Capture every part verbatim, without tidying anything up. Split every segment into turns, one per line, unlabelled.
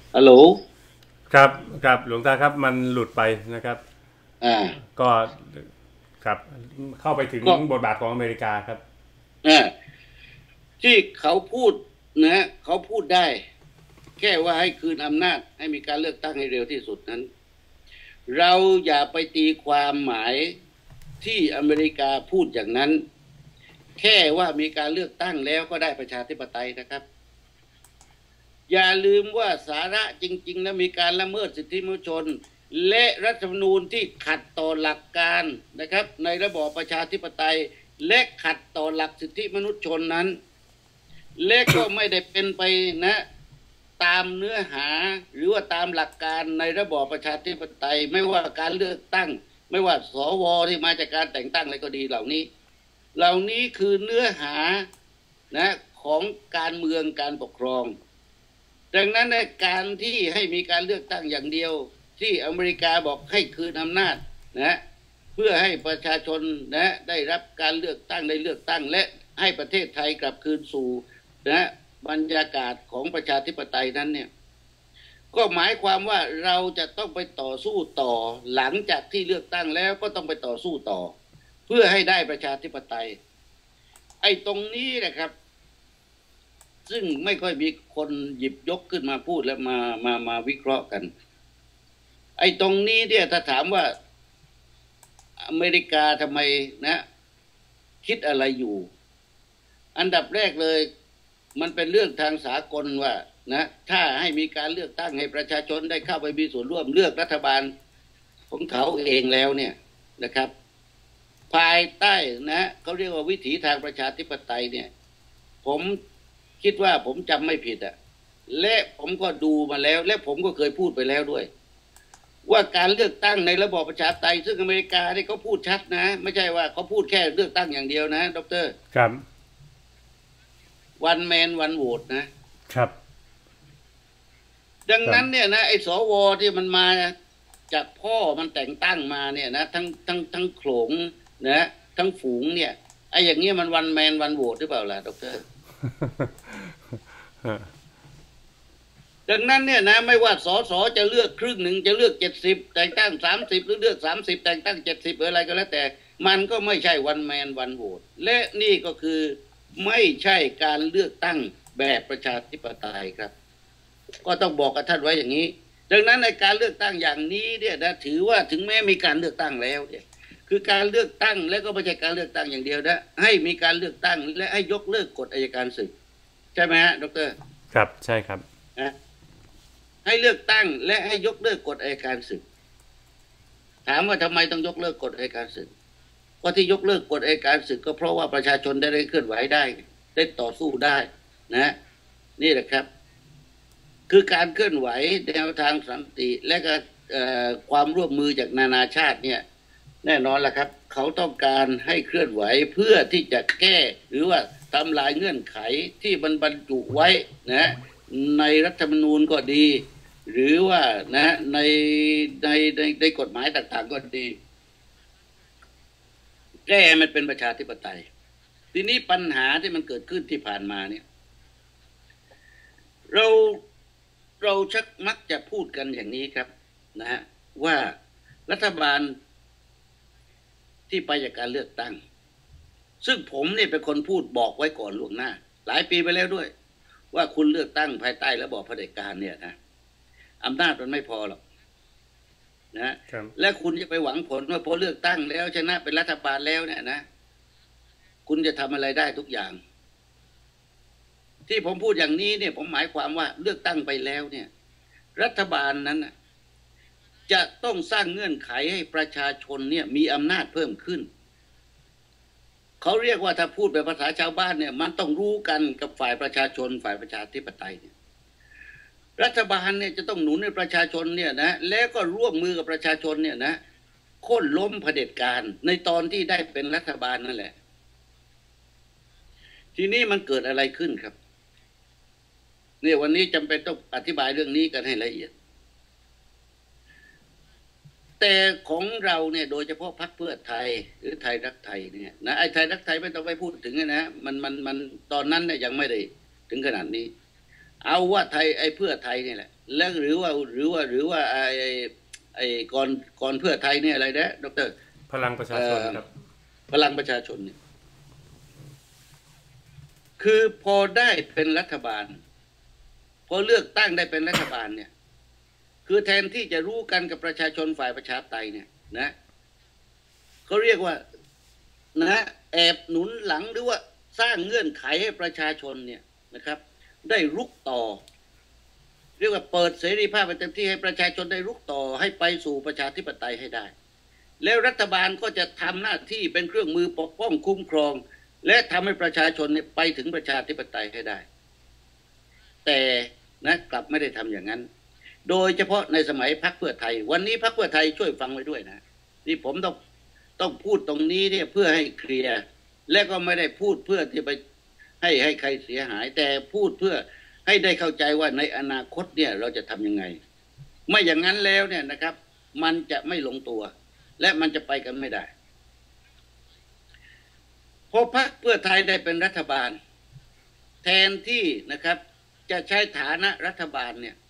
ฮัลโหล
ครับครับหลวงตาครับมันหลุดไปนะครับ
อ่า
ก็ครับเข้าไปถึง
ก็
บทบาทของอเมริกาครับ
อ่าที่เขาพูดนะเขาพูดได้แค่ว่าให้คืนอำนาจให้มีการเลือกตั้งให้เร็วที่สุดนั้นเราอย่าไปตีความหมายที่อเมริกาพูดอย่างนั้นแค่ว่ามีการเลือกตั้งแล้วก็ได้ประชาธิปไตยนะครับอย่าลืมว่าสาระจริงๆแล้วมีการละเมิดสิทธิมนุษยชนและรัฐธรรมนูญที่ขัดต่อหลักการนะครับในระบอบประชาธิปไตยและขัดต่อหลักสิทธิมนุษยชนนั้น และก็ไม่ได้เป็นไปนะตามเนื้อหาหรือว่าตามหลักการในระบอบประชาธิปไตยไม่ว่าการเลือกตั้งไม่ว่าสวที่มาจากการแต่งตั้งอะไรก็ดีเหล่านี้เหล่านี้คือเนื้อหานะของการเมืองการปกครองดังนั้นในการที่ให้มีการเลือกตั้งอย่างเดียวที่อเมริกาบอกให้คืนอำนาจนะเพื่อให้ประชาชนนะได้รับการเลือกตั้งได้เลือกตั้งและให้ประเทศไทยกลับคืนสู่นะบรรยากาศของประชาธิปไตยนั้นเนี่ยก็หมายความว่าเราจะต้องไปต่อสู้ต่อหลังจากที่เลือกตั้งแล้วก็ต้องไปต่อสู้ต่อเพื่อให้ได้ประชาธิปไตยไอ้ตรงนี้นะครับซึ่งไม่ค่อยมีคนหยิบยกขึ้นมาพูดและมามามาวิเคราะห์กันไอ้ตรงนี้เนี่ยถ้าถามว่าอเมริกาทำไมนะคิดอะไรอยู่อันดับแรกเลยมันเป็นเรื่องทางสากลว่านะถ้าให้มีการเลือกตั้งให้ประชาชนได้เข้าไปมีส่วนร่วมเลือกรัฐบาลของเขาเองแล้วเนี่ยนะครับภายใต้นะเขาเรียกว่าวิถีทางประชาธิปไตยเนี่ยผมคิดว่าผมจำไม่ผิดอะและผมก็ดูมาแล้วและผมก็เคยพูดไปแล้วด้วยว่าการเลือกตั้งในระบอบประชาธิปไตยซึ่งอเมริกาที่เขาพูดชัดนะไม่ใช่ว่าเขาพูดแค่เลือกตั้งอย่างเดียวนะดร
ครับ
วันแมนวันโหวตนะ
ครับ
ดัง
ครับ
นั้นเนี่ยนะไอ้สวที่มันมาจากพ่อมันแต่งตั้งมาเนี่ยนะทั้งทั้งทั้งโขลงนะทั้งฝูงเนี่ยไอ้อย่างเงี้ยมันวันแมนวันโหวตหรือเปล่าล่ะดรดังนั้นเนี่ยนะไม่ว่าสสจะเลือกครึ่งหนึ่งจะเลือกเจ็ดสิบแต่งตั้งสามสิบหรือเลือกสามสิบแต่งตั้งเจ็ดสิบอะไรก็แล้วแต่มันก็ไม่ใช่วันแมนวันโหวตและนี่ก็คือไม่ใช่การเลือกตั้งแบบประชาธิปไตยครับก็ต้องบอกกับท่านไว้อย่างนี้ดังนั้นในการเลือกตั้งอย่างนี้เนี่ยนะถือว่าถึงแม้มีการเลือกตั้งแล้วเนี่ยคือการเลือกตั้งและก็ไม่ใช่การเลือกตั้งอย่างเดียวนะให้มีการเลือกตั้งและให้ยกเลิกกฎอัยการศึกใช่ไหมฮะดร
ครับใช่ครับ
นะให้เลือกตั้งและให้ยกเลิกกฎอัยการศึกถามว่าทำไมต้องยกเลิกกฎอัยการศึกก็ที่ยกเลิกกฎอัยการศึกก็เพราะว่าประชาชนได้ได้เคลื่อนไหวได้ได้ต่อสู้ได้นะนี่แหละครับคือการเคลื่อนไหวแนวทางสันติและก็ความร่วมมือจากนานาชาติเนี่ยแน่นอนละครับเขาต้องการให้เคลื่อนไหวเพื่อที่จะแก้หรือว่าทำลายเงื่อนไขที่มันบรรจุไว้นะในรัฐธรรมนูญก็ดีหรือว่านะในในในในกฎหมายต่างๆก็ดีแก้มันเป็นประชาธิปไตยทีนี้ปัญหาที่มันเกิดขึ้นที่ผ่านมาเนี่ยเราเราชักมักจะพูดกันอย่างนี้ครับนะฮะว่ารัฐบาลที่ไปจากการเลือกตั้งซึ่งผมเนี่ยเป็นคนพูดบอกไว้ก่อนล่วงหน้าหลายปีไปแล้วด้วยว่าคุณเลือกตั้งภายใต้ระบอบเผด็จการเนี่ยนะอำนาจมันไม่พอหรอกนะและคุณจะไปหวังผลว่าพอเลือกตั้งแล้วชนะเป็นรัฐบาลแล้วเนี่ยนะคุณจะทำอะไรได้ทุกอย่างที่ผมพูดอย่างนี้เนี่ยผมหมายความว่าเลือกตั้งไปแล้วเนี่ยรัฐบาลนั้นจะต้องสร้างเงื่อนไขให้ประชาชนเนี่ยมีอำนาจเพิ่มขึ้นเขาเรียกว่าถ้าพูดแบบภาษาชาวบ้านเนี่ยมันต้องรู้กันกับฝ่ายประชาชนฝ่ายประชาธิปไตยเนี่ยรัฐบาลเนี่ยจะต้องหนุนให้ประชาชนเนี่ยนะแล้วก็ร่วมมือกับประชาชนเนี่ยนะโค่นล้มเผด็จการในตอนที่ได้เป็นรัฐบาลนั่นแหละทีนี้มันเกิดอะไรขึ้นครับเนี่ยวันนี้จำเป็นต้องอธิบายเรื่องนี้กันให้ละเอียดแต่ของเราเนี่ยโดยเฉพาะพรรคเพื่อไทยหรือไทยรักไทยเนี่ยนะไอ้ไทยรักไทยไม่ต้องไปพูดถึงนะมันมันมันตอนนั้นเนี่ยยังไม่ได้ถึงขนาดนี้เอาว่าไทยไอ้เพื่อไทยนี่แหละแล้วหรือว่าหรือว่าหรือว่าไอ้ไอ้ก่อนก่อนเพื่อไทยเนี่ยอะไรนะดร.
พลังประชาชนครับ
พลังประชาชนเนี่ยคือพอได้เป็นรัฐบาลพอเลือกตั้งได้เป็นรัฐบาลเนี่ยคือแทนที่จะรู้กันกับประชาชนฝ่ายประชาธิปไตยเนี่ยนะเขาเรียกว่านะแอบหนุนหลังหรือว่าสร้างเงื่อนไขให้ประชาชนเนี่ยนะครับได้รุกต่อเรียกว่าเปิดเสรีภาพไปเต็มที่ให้ประชาชนได้รุกต่อให้ไปสู่ประชาธิปไตยให้ได้แล้วรัฐบาลก็จะทำหน้าที่เป็นเครื่องมือปกป้องคุ้มครองและทำให้ประชาชนเนี่ยไปถึงประชาธิปไตยให้ได้แต่นะกลับไม่ได้ทำอย่างนั้นโดยเฉพาะในสมัยพรรคเพื่อไทยวันนี้พรรคเพื่อไทยช่วยฟังไว้ด้วยนะนี่ผมต้องต้องพูดตรงนี้เนี่ยเพื่อให้เคลียร์และก็ไม่ได้พูดเพื่อที่ไปให้ให้ใครเสียหายแต่พูดเพื่อให้ได้เข้าใจว่าในอนาคตเนี่ยเราจะทำยังไงไม่อย่างนั้นแล้วเนี่ยนะครับมันจะไม่ลงตัวและมันจะไปกันไม่ได้พอพรรคเพื่อไทยได้เป็นรัฐบาลแทนที่นะครับจะใช้ฐานะรัฐบาลเนี่ย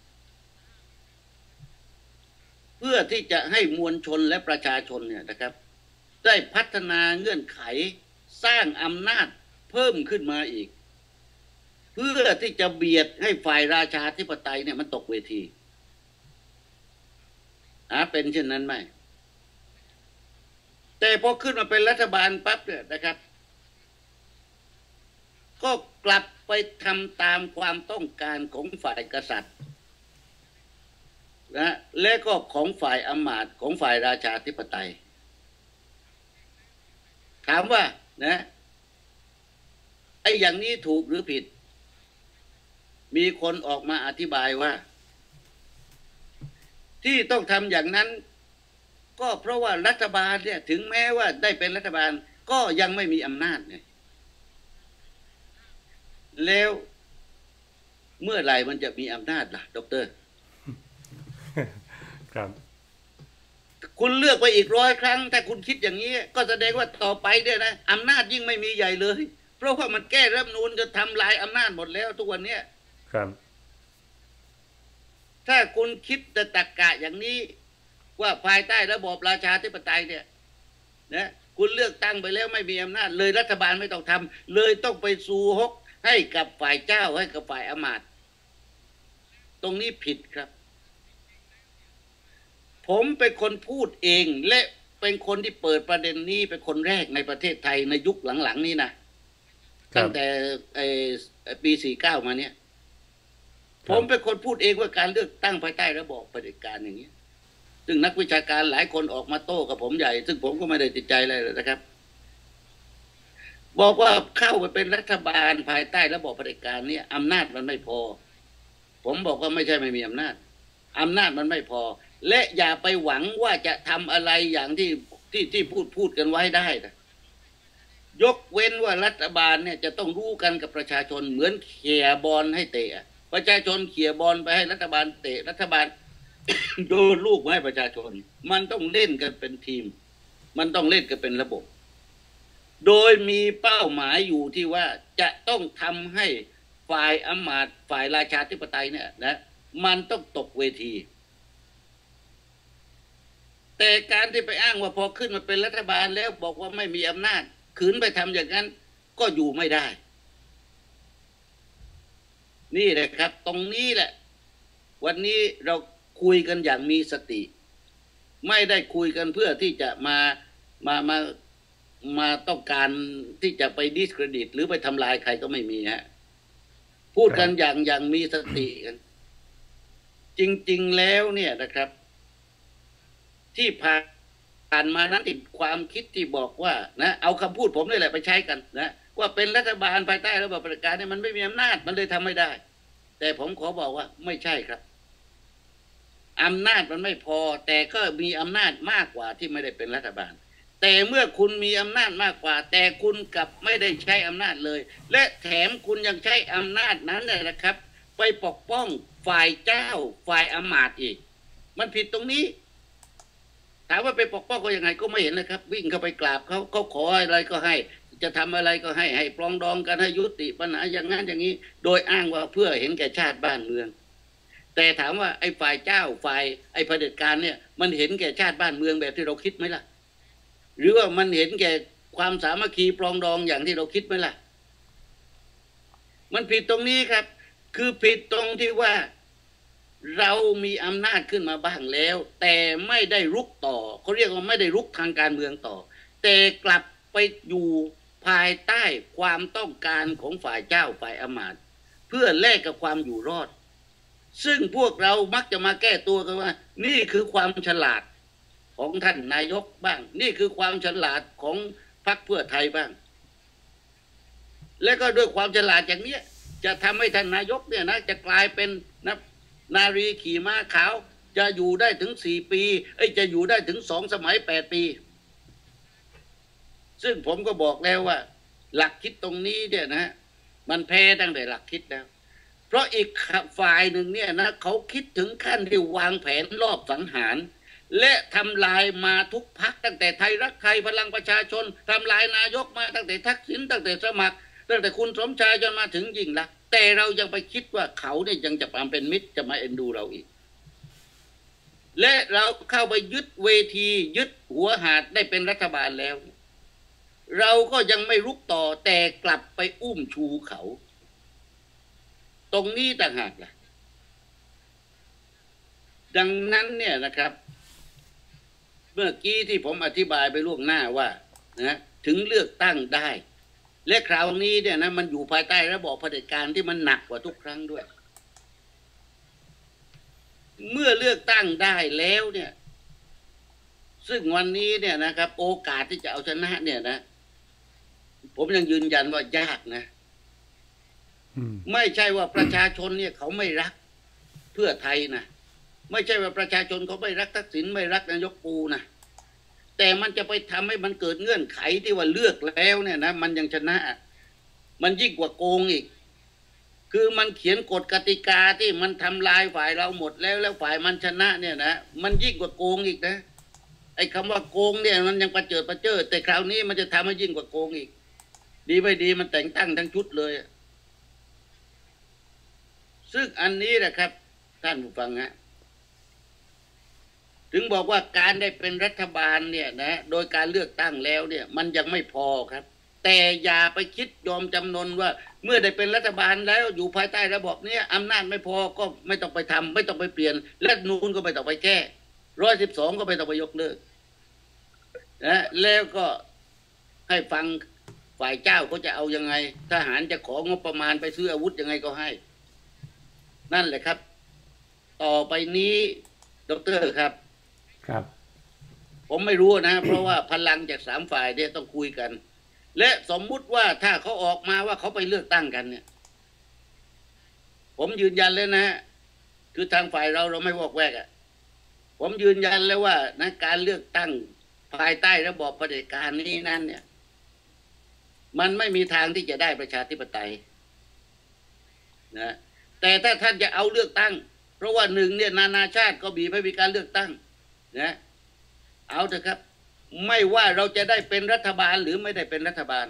เพื่อที่จะให้มวลชนและประชาชนเนี่ยนะครับได้พัฒนาเงื่อนไขสร้างอำนาจเพิ่มขึ้นมาอีกเพื่อที่จะเบียดให้ฝ่ายราชาธิปไตยเนี่ยมันตกเวทีอ่าเป็นเช่นนั้นไหมแต่พอขึ้นมาเป็นรัฐบาลปั๊บเนี่ยนะครับก็กลับไปทำตามความต้องการของฝ่ายกษัตริย์นะและก็ของฝ่ายอำมาตย์ของฝ่ายราชาธิปไตยถามว่านะไอ้อย่างนี้ถูกหรือผิดมีคนออกมาอธิบายว่าที่ต้องทำอย่างนั้นก็เพราะว่ารัฐบาลเนี่ยถึงแม้ว่าได้เป็นรัฐบาลก็ยังไม่มีอำนาจไงแล้วเมื่อไหร่มันจะมีอำนาจล่ะดร.
ครับ
คุณเลือกไปอีกร้อยครั้งถ้าคุณคิดอย่างนี้ก็แสดงว่าต่อไปเนี่ยนะอำนาจยิ่งไม่มีใหญ่เลยเพราะว่ามันแก้รัฐธรรมนูญจะทำลายอำนาจหมดแล้วทุกวันนี้
ครับ
ถ้าคุณคิดแต่ตรรกะอย่างนี้ว่าภายใต้ระบอบราชาธิปไตยเนี่ยนะคุณเลือกตั้งไปแล้วไม่มีอำนาจเลยรัฐบาลไม่ต้องทำเลยต้องไปสู่ฮกให้กับฝ่ายเจ้าให้กับฝ่ายอำมาตย์ตรงนี้ผิดครับผมเป็นคนพูดเองและเป็นคนที่เปิดประเด็นนี้เป็นคนแรกในประเทศไทยในยุคหลังๆนี้นะตั้งแต่ไอ้ปีสี่เก้ามาเนี่ยผมเป็นคนพูดเองว่าการเลือกตั้งภายใต้ระบอบเผด็จการอย่างนี้ซึ่งนักวิชาการหลายคนออกมาโต้กับผมใหญ่ซึ่งผมก็ไม่ได้ติดใจอะไรเลยนะครับบอกว่าเข้าไปเป็นรัฐบาลภายใต้ระบอบเผด็จการเนี่ยอำนาจมันไม่พอผมบอกว่าไม่ใช่ไม่มีอำนาจอำนาจมันไม่พอและอย่าไปหวังว่าจะทำอะไรอย่างที่ที่ที่พูดพูดกันไว้ได้นะยกเว้นว่ารัฐบาลเนี่ยจะต้องรู้กันกับประชาชนเหมือนเขี่ยบอลให้เตะประชาชนเขี่ยบอลไปให้รัฐบาลเตะรัฐบาล โยนลูกมาให้ประชาชนมันต้องเล่นกันเป็นทีมมันต้องเล่นกันเป็นระบบโดยมีเป้าหมายอยู่ที่ว่าจะต้องทำให้ฝ่ายอำมาตย์ฝ่ายราชาธิปไตยเนี่ยนะมันต้องตกเวทีแต่การที่ไปอ้างว่าพอขึ้นมาเป็นรัฐบาลแล้วบอกว่าไม่มีอำนาจขืนไปทำอย่างนั้นก็อยู่ไม่ได้นี่แหละครับตรงนี้แหละวันนี้เราคุยกันอย่างมีสติไม่ได้คุยกันเพื่อที่จะมามามามาต้องการที่จะไปดิสเครดิตหรือไปทำลายใครก็ไม่มีฮะพูดกันอย่างอย่างมีสติกันจริงๆแล้วเนี่ยนะครับที่ผ่านมานั้นติดความคิดที่บอกว่านะเอาคำพูดผมนี่แหละไปใช้กันนะว่าเป็นรัฐบาลภายใต้ระบอบเผด็จการเนี่ยมันไม่มีอำนาจมันเลยทำไม่ได้แต่ผมขอบอกว่าไม่ใช่ครับอำนาจมันไม่พอแต่ก็มีอำนาจมากกว่าที่ไม่ได้เป็นรัฐบาลแต่เมื่อคุณมีอำนาจมากกว่าแต่คุณกลับไม่ได้ใช้อำนาจเลยและแถมคุณยังใช้อำนาจนั้นนะครับไปปกป้องฝ่ายเจ้าฝ่ายอำมาตย์อีกมันผิดตรงนี้ถามว่าไปปกป้องก็ยังไงก็ไม่เห็นเลยครับวิ่งเข้าไปกราบเขาเขาขออะไรก็ให้จะทำอะไรก็ให้ให้ปรองดองกันให้ยุติปัญหาอย่างนั้นอย่างนี้โดยอ้างว่าเพื่อเห็นแก่ชาติบ้านเมืองแต่ถามว่าไอ้ฝ่ายเจ้าฝ่ายไอ้เผด็จการเนี่ยมันเห็นแก่ชาติบ้านเมืองแบบที่เราคิดไหมล่ะหรือว่ามันเห็นแก่ความสามัคคีปรองดองอย่างที่เราคิดไหมล่ะมันผิดตรงนี้ครับคือผิดตรงที่ว่าเรามีอำนาจขึ้นมาบ้างแล้วแต่ไม่ได้รุกต่อเขาเรียกว่าไม่ได้รุกทางการเมืองต่อแต่กลับไปอยู่ภายใต้ความต้องการของฝ่ายเจ้าฝ่ายอำมาตย์เพื่อแลกกับความอยู่รอดซึ่งพวกเรามักจะมาแก้ตัวกันว่านี่คือความฉลาดของท่านนายกบ้างนี่คือความฉลาดของพรรคเพื่อไทยบ้างและก็ด้วยความฉลาดอย่างนี้จะทำให้ท่านนายกเนี่ยนะจะกลายเป็นนะนารีขี่ม้าขาวจะอยู่ได้ถึงสี่ปีเอ้ยจะอยู่ได้ถึงสองสมัยแปดปีซึ่งผมก็บอกแล้วว่าหลักคิดตรงนี้เนี่ยนะมันแพ้ตั้งแต่หลักคิดแล้วเพราะอีกฝ่ายหนึ่งเนี่ยนะเขาคิดถึงขั้นที่วางแผนรอบสังหารและทำลายมาทุกพรรคตั้งแต่ไทยรักไทยพลังประชาชนทำลายนายกมาตั้งแต่ทักษิณตั้งแต่สมัครตั้งแต่คุณสมชายจนมาถึงยิ่งลักษณ์แต่เรายังไปคิดว่าเขาเนี่ยยังจะมาเป็นมิตรจะมาเอ็นดูเราอีกและเราเข้าไปยึดเวทียึดหัวหาดได้เป็นรัฐบาลแล้วเราก็ยังไม่รุกต่อแต่กลับไปอุ้มชูเขาตรงนี้ต่างหากล่ะดังนั้นเนี่ยนะครับเมื่อกี้ที่ผมอธิบายไปล่วงหน้าว่านะถึงเลือกตั้งได้และคราวนี้เนี่ยนะมันอยู่ภายใต้ระบอบเผด็จการที่มันหนักกว่าทุกครั้งด้วยเมื่อเลือกตั้งได้แล้วเนี่ยซึ่งวันนี้เนี่ยนะครับโอกาสที่จะเอาชนะเนี่ยนะผมยังยืนยันว่ายากนะไม่ใช่ว่าประชาชนเนี่ยเขาไม่รักเพื่อไทยนะไม่ใช่ว่าประชาชนเขาไม่รักทักษิณไม่รักนายกปูนะแต่มันจะไปทำให้มันเกิดเงื่อนไขที่ว่าเลือกแล้วเนี่ยนะมันยังชนะมันยิ่งกว่าโกงอีกคือมันเขียนกฎกติกาที่มันทำลายฝ่ายเราหมดแล้วแล้วฝ่ายมันชนะเนี่ยนะมันยิ่งกว่าโกงอีกนะไอ้คำว่าโกงเนี่ยมันยังประเจิดประเจิดแต่คราวนี้มันจะทำให้ยิ่งกว่าโกงอีกดีไม่ดีมันแต่งตั้งทั้งชุดเลยซึ่งอันนี้แหละครับท่านผู้ฟังฮะถึงบอกว่าการได้เป็นรัฐบาลเนี่ยนะโดยการเลือกตั้งแล้วเนี่ยมันยังไม่พอครับแต่อย่าไปคิดยอมจำนนว่าเมื่อได้เป็นรัฐบาลแล้วอยู่ภายใต้ระบบนี้อำนาจไม่พอก็ไม่ต้องไปทำไม่ต้องไปเปลี่ยนรัฐธรรมนูญก็ไม่ต้องไปแก้ร้อยสิบสองก็ไม่ต้องไปยกเลิกนะแล้วก็ให้ฟังฝ่ายเจ้าเขาจะเอายังไงทหารจะของบประมาณไปซื้ออาวุธยังไงก็ให้นั่นแหละครับต่อไปนี้ดร.ครับ
ครับ
ผมไม่รู้นะเพราะว่าพลังจากสามฝ่ายเนี่ยต้องคุยกันและสมมุติว่าถ้าเขาออกมาว่าเขาไปเลือกตั้งกันเนี่ยผมยืนยันเลยนะคือทางฝ่ายเราเราไม่วอกแวกอ่ะผมยืนยันแล้วว่านะการเลือกตั้งภายใต้ระบอบเผด็จการนี้นั่นเนี่ยมันไม่มีทางที่จะได้ประชาธิปไตยนะแต่ถ้าท่านจะเอาเลือกตั้งเพราะว่าหนึ่งเนี่ยนานาชาติก็บีบให้มีการเลือกตั้งนะเอาเถอะครับไม่ว่าเราจะได้เป็นรัฐบาลหรือไม่ได้เป็นรัฐบาล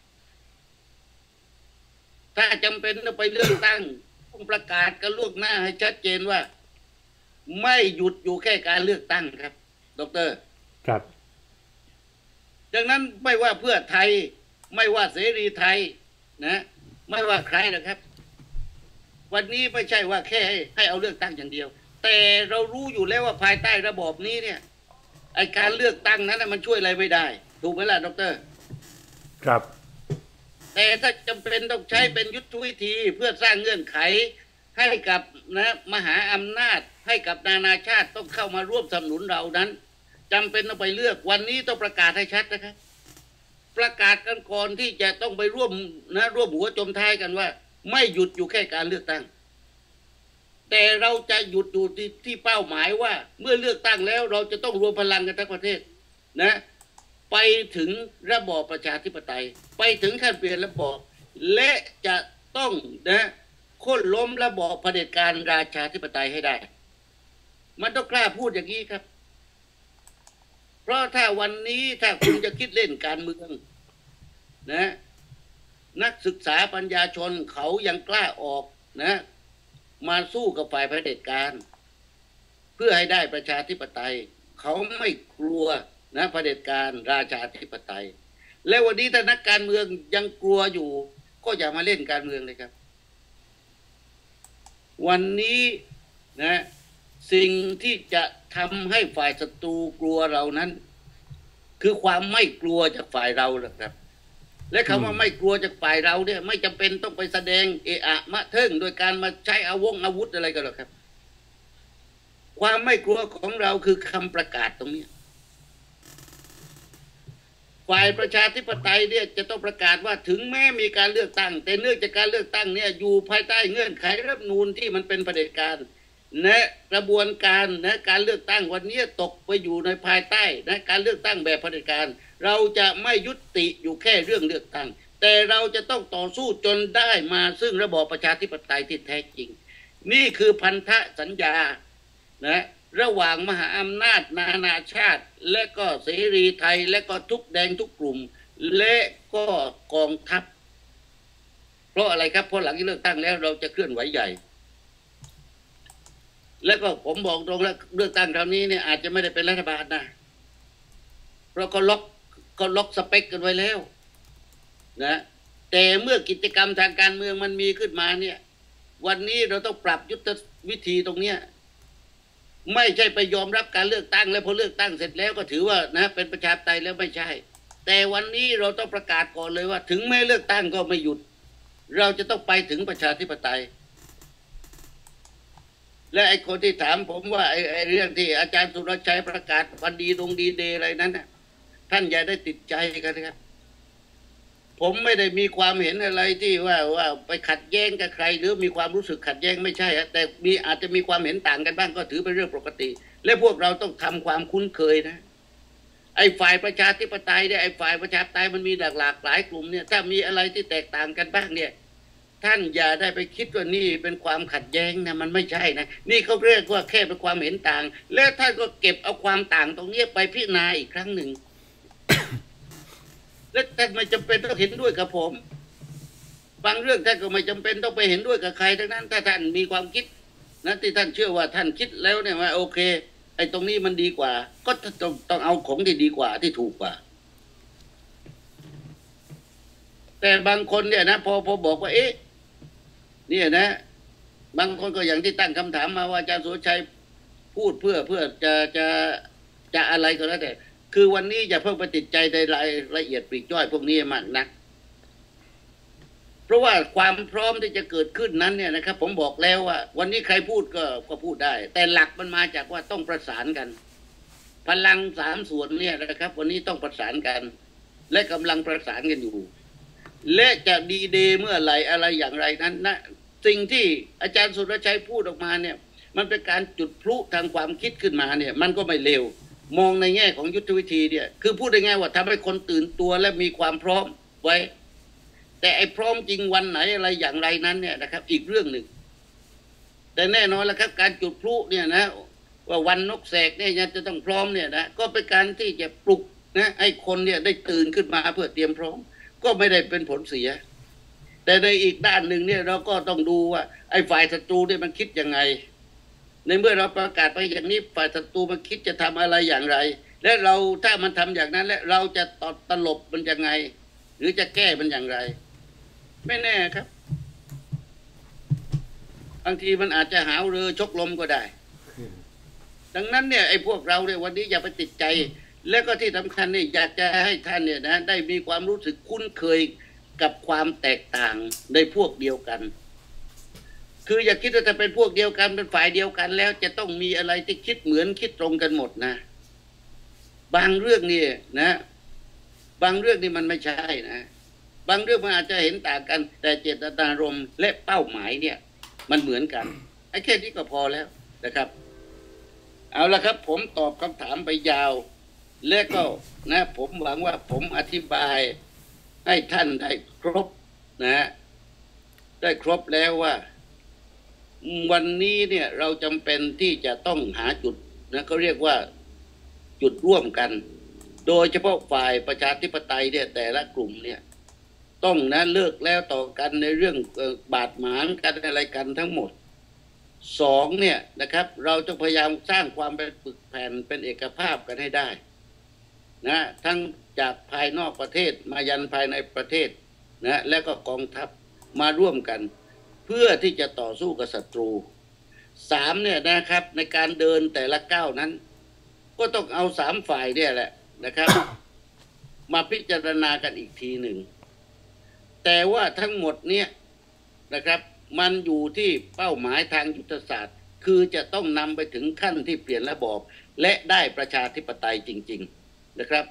ถ้าจำเป็นต้องไปเลือกตั้งต้องประกาศกันล่วงหน้าให้ชัดเจนว่าไม่หยุดอยู่แค่การเลือกตั้งครับดร.
ครับ
ดังนั้นไม่ว่าเพื่อไทยไม่ว่าเสรีไทยนะไม่ว่าใครนะครับวันนี้ไม่ใช่ว่าแค่ให้เอาเลือกตั้งอย่างเดียวแต่เรารู้อยู่แล้วว่าภายใต้ระบอบนี้เนี่ยไอการเลือกตั้งนั้นมันช่วยอะไรไม่ได้ถูกไหมล่ะดร.
ครับ
แต่ถ้าจำเป็นต้องใช้เป็นยุทธวิธีเพื่อสร้างเงื่อนไขให้กับนะมหาอำนาจให้กับนานาชาติต้องเข้ามาร่วมสนับสนุนเรานั้นจำเป็นต้องไปเลือกวันนี้ต้องประกาศให้ชัดนะครับประกาศกันก่อนที่จะต้องไปร่วมนะร่วมหัวจมท้ายกันว่าไม่หยุดอยู่แค่การเลือกตั้งแต่เราจะหยุดอยู่ที่ที่เป้าหมายว่าเมื่อเลือกตั้งแล้วเราจะต้องรวมพลังกันทั้งประเทศนะไปถึงระบอบประชาธิปไตยไปถึงขั้นเปลี่ยนระบอบและจะต้องนะโค่นล้มระบอบเผด็จการราชาธิปไตยให้ได้มันต้องกล้าพูดอย่างนี้ครับเพราะถ้าวันนี้ถ้าคุณจะคิดเล่นการเมืองนะนักศึกษาปัญญาชนเขายังกล้าออกนะมาสู้กับฝ่ายเผด็จการเพื่อให้ได้ประชาธิปไตยเขาไม่กลัวนะเผด็จการราชาธิปไตยและวันนี้ถ้านักการเมืองยังกลัวอยู่ก็อย่ามาเล่นการเมืองเลยครับวันนี้นะสิ่งที่จะทำให้ฝ่ายศัตรูกลัวเรานั้นคือความไม่กลัวจากฝ่ายเราหรอกครับและคำว่าไม่กลัวจากฝ่ายเราเนี่ยไม่จำเป็นต้องไปแสดงเอะอะมะเทิงโดยการมาใช้อาวงอาวุธอะไรกันหรอกครับความไม่กลัวของเราคือคำประกาศตรงนี้ฝ่ายประชาธิปไตยเนี่ยจะต้องประกาศว่าถึงแม้มีการเลือกตั้งแต่เนื่องจากการเลือกตั้งเนี่ยอยู่ภายใต้เงื่อนไขรัฐธรรมนูญที่มันเป็นเผด็จการนะกระบวนการนะการเลือกตั้งวันนี้ตกไปอยู่ในภายใต้นะการเลือกตั้งแบบเผด็จการเราจะไม่ยุติอยู่แค่เรื่องเลือกตั้งแต่เราจะต้องต่อสู้จนได้มาซึ่งระบอบประชาธิปไตยที่แท้จริงนี่คือพันธสัญญานะระหว่างมหาอำนาจนานาชาติและก็เสรีไทยและก็ทุกแดงทุกกลุ่มและก็กองทัพเพราะอะไรครับเพราะหลังที่เลือกตั้งแล้วเราจะเคลื่อนไหวใหญ่แล้วก็ผมบอกตรงแล้วเลือกตั้งคราวนี้เนี่ยอาจจะไม่ได้เป็นรัฐบาลนะเพราะเขาล็อกเขาล็อกสเปคกันไว้แล้วนะแต่เมื่อกิจกรรมทางการเมืองมันมีขึ้นมาเนี่ยวันนี้เราต้องปรับยุทธวิธีตรงเนี้ยไม่ใช่ไปยอมรับการเลือกตั้งแล้วพอเลือกตั้งเสร็จแล้วก็ถือว่านะเป็นประชาธิปไตยแล้วไม่ใช่แต่วันนี้เราต้องประกาศก่อนเลยว่าถึงแม้เลือกตั้งก็ไม่หยุดเราจะต้องไปถึงประชาธิปไตยและไอ้คนที่ถามผมว่าไอ้ไอ้เรื่องที่อาจารย์สุรชัยประกาศวันดีดงดีเดย์อะไรนั้นนะท่านอย่าได้ติดใจกันนะครับผมไม่ได้มีความเห็นอะไรที่ว่าว่าไปขัดแย้งกับใครหรือมีความรู้สึกขัดแย้งไม่ใช่แต่มีอาจจะมีความเห็นต่างกันบ้างก็ถือเป็นเรื่องปกติและพวกเราต้องทำความคุ้นเคยนะไอ้ฝ่ายประชาธิปไตยเนี่ยไอ้ฝ่ายประชาธิปไตยมันมีหลากหลากหลายกลุ่มเนี่ยถ้ามีอะไรที่แตกต่างกันบ้างเนี่ยท่านอย่าได้ไปคิดว่านี่เป็นความขัดแย้งนะมันไม่ใช่นะนี่เขาเรียกว่าแค่เป็นความเห็นต่างและท่านก็เก็บเอาความต่างตรงนี้ไปพิจารณาอีกครั้งหนึ่ง และท่านไม่จำเป็นต้องเห็นด้วยกับผมบางเรื่องท่านก็ไม่จำเป็นต้องไปเห็นด้วยกับใครทั้งนั้นถ้าท่านมีความคิดนะที่ท่านเชื่อว่าท่านคิดแล้วเนี่ยว่าโอเคไอ้ตรงนี้มันดีกว่าก็ต้องต้องเอาของที่ดีกว่าที่ถูกกว่าแต่บางคนเนี่ยนะพอพอบอกว่าเอ๊ะเนี่ยนะบางคนก็อย่างที่ตั้งคำถามมาว่าอาจารย์สุรชัยพูดเพื่อเพื่อจะจะจะอะไรก็แล้วแต่คือวันนี้อย่าเพิ่งไปติดใจในรายละเอียดปลีกย่อยพวกนี้มากนักเพราะว่าความพร้อมที่จะเกิดขึ้นนั้นเนี่ยนะครับผมบอกแล้วว่าวันนี้ใครพูดก็ก็พูดได้แต่หลักมันมาจากว่าต้องประสานกันพลังสามส่วนเนี่ยนะครับวันนี้ต้องประสานกันและกำลังประสานกันอยู่และจะดีเดย์เมื่อไหร่อะไรอย่างไรนั้นนะสิ่งที่อาจารย์สุรชัยพูดออกมาเนี่ยมันเป็นการจุดพลุทางความคิดขึ้นมาเนี่ยมันก็ไม่เลวมองในแง่ของยุทธวิธีเนี่ยคือพูดได้ง่ายว่าทำให้คนตื่นตัวและมีความพร้อมไว้แต่ไอ้พร้อมจริงวันไหนอะไรอย่างไรนั้นเนี่ยนะครับอีกเรื่องหนึ่งแต่แน่นอนแล้วครับการจุดพลุเนี่ยนะว่าวันนกแสกเนี่ยจะต้องพร้อมเนี่ยนะก็เป็นการที่จะปลุกนะไอ้คนเนี่ยได้ตื่นขึ้นมาเพื่อเตรียมพร้อมก็ไม่ได้เป็นผลเสียแต่ในอีกด้านหนึ่งเนี่ยเราก็ต้องดูว่าไอ้ฝ่ายศัตรูเนี่ยมันคิดยังไงในเมื่อเราประกาศไปอย่างนี้ฝ่ายศัตรูมันคิดจะทำอะไรอย่างไรและเราถ้ามันทำอย่างนั้นและเราจะตอบตลบมันยังไงหรือจะแก้มันอย่างไรไม่แน่ครับบางทีมันอาจจะหาวเรือชกลมก็ได้ดังนั้นเนี่ยไอ้พวกเราเนี่ยวันนี้อย่าไปติดใจและก็ที่สำคัญเนี่ยอยากจะให้ท่านเนี่ยนะได้มีความรู้สึกคุ้นเคยกับความแตกต่างในพวกเดียวกันคืออย่าคิดว่าจะเป็นพวกเดียวกันเป็นฝ่ายเดียวกันแล้วจะต้องมีอะไรที่คิดเหมือนคิดตรงกันหมดนะบางเรื่องนี่นะบางเรื่องนี่มันไม่ใช่นะบางเรื่องมันอาจจะเห็นต่างกันแต่เจตนารมณ์และเป้าหมายเนี่ยมันเหมือนกันไอ้แค่นี้ก็พอแล้วนะครับเอาละครับผมตอบคำถามไปยาวและก็นะผมหวังว่าผมอธิบายให้ท่านได้ครบนะได้ครบแล้วว่าวันนี้เนี่ยเราจำเป็นที่จะต้องหาจุดนะเขาเรียกว่าจุดร่วมกันโดยเฉพาะฝ่ายประชาธิปไตยเนี่ยแต่ละกลุ่มเนี่ยต้องนะเลิกแล้วต่อกันในเรื่องบาดหมางกันอะไรกันทั้งหมดสองเนี่ยนะครับเราจะพยายามสร้างความเป็นปึกแผ่นเป็นเอกภาพกันให้ได้นะทั้งจากภายนอกประเทศมายันภายในประเทศนะและก็กองทัพมาร่วมกันเพื่อที่จะต่อสู้กับศัตรูสามเนี่ยนะครับในการเดินแต่ละก้าวนั้นก็ต้องเอาสามฝ่ายเนี่ยแหละนะครับ มาพิจารณากันอีกทีหนึ่งแต่ว่าทั้งหมดเนี่ยนะครับมันอยู่ที่เป้าหมายทางยุทธศาสตร์คือจะต้องนำไปถึงขั้นที่เปลี่ยนระบอบและได้ประชาธิปไตยจริงๆนะครับ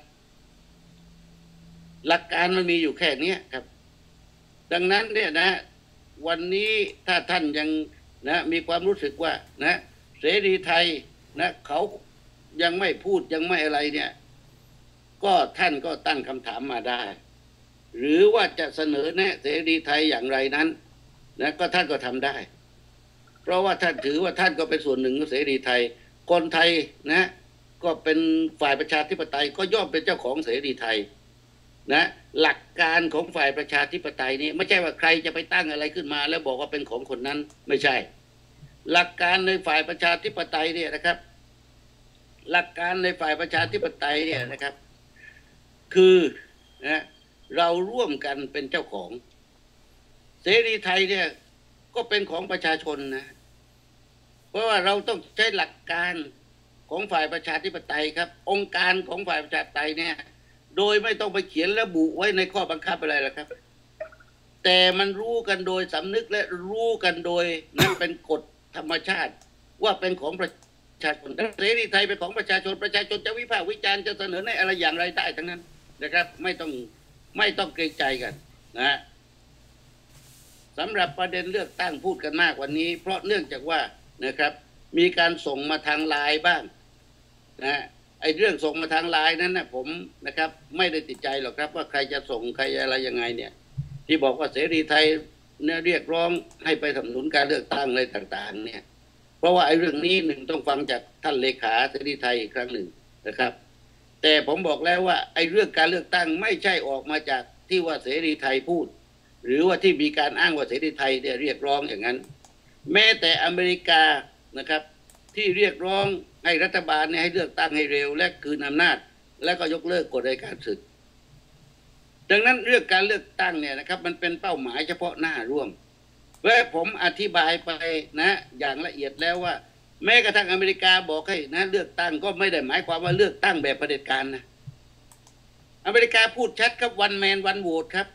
หลักการมันมีอยู่แค่นี้ครับดังนั้นเนี่ยนะวันนี้ถ้าท่านยังนะมีความรู้สึกว่านะเสรีไทยนะเขายังไม่พูดยังไม่อะไรเนี่ยก็ท่านก็ตั้งคำถามมาได้หรือว่าจะเสนอแนะเสรีไทยอย่างไรนั้นนะก็ท่านก็ทำได้เพราะว่าท่านถือว่าท่านก็เป็นส่วนหนึ่งของเสรีไทยคนไทยนะก็เป็นฝ่ายประชาธิปไตยก็ย่อมเป็นเจ้าของเสรีไทยนะหลักการของฝ่ายประชาธิปไตยนี่ไม่ใช่ว่าใครจะไปตั้งอะไรขึ้นมาแล้วบอกว่าเป็นของคนนั้นไม่ใช่หลักการในฝ่ายประชาธิปไตยเนี่ยนะครับหลักการในฝ่ายประชาธิปไตยเนี่ยนะครับคือนะเราร่วมกันเป็นเจ้าของเสรีไทยเนี่ยก็เป็นของประชาชนนะเพราะว่าเราต้องใช้หลักการของฝ่ายประชาธิปไตยครับองค์การของฝ่ายประชาธิปไตยเนี่ยโดยไม่ต้องไปเขียนระบุไว้ในข้อบังคับอะไรหรอกครับแต่มันรู้กันโดยสำนึกและรู้กันโดยนั่นเป็นกฎธรรมชาติว่าเป็นของประชาชนเสรีไทยเป็นของประชาชนประชาชนจะวิพากษ์วิจารณ์จะเสนอในอะไรอย่างไรได้ทั้งนั้นนะครับไม่ต้องไม่ต้องเกรงใจกันนะสำหรับประเด็นเลือกตั้งพูดกันมากวันนี้เพราะเนื่องจากว่านะครับมีการส่งมาทางไลน์บ้างนะไอ้เรื่องส่งมาทางไลน์นั้นนะผมนะครับไม่ได้ติดใจหรอกครับว่าใครจะส่งใครอะไรยังไงเนี่ยที่บอกว่าเสรีไทยเนี่ยเรียกร้องให้ไปสนับสนุนการเลือกตั้งอะไรต่างๆเนี่ยเพราะว่าไอ้เรื่องนี้หนึ่งต้องฟังจากท่านเลขาเสรีไทยอีกครั้งหนึ่งนะครับแต่ผมบอกแล้วว่าไอ้เรื่องการเลือกตั้งไม่ใช่ออกมาจากที่ว่าเสรีไทยพูดหรือว่าที่มีการอ้างว่าเสรีไทยเนี่ยเรียกร้องอย่างนั้นแม้แต่อเมริกานะครับที่เรียกร้องให้รัฐบาลเนี่ยให้เลือกตั้งให้เร็วและคืนอำนาจและก็ยกเลิกกฎอัยการศึกดังนั้นเรื่องการเลือกตั้งเนี่ยนะครับมันเป็นเป้าหมายเฉพาะหน้าร่วมและผมอธิบายไปนะอย่างละเอียดแล้วว่าแม้กระทั่งอเมริกาบอกให้นะเลือกตั้งก็ไม่ได้หมายความว่าเลือกตั้งแบบเผด็จการนะอเมริกาพูดชัดครับวันแมนวันโหวตครับ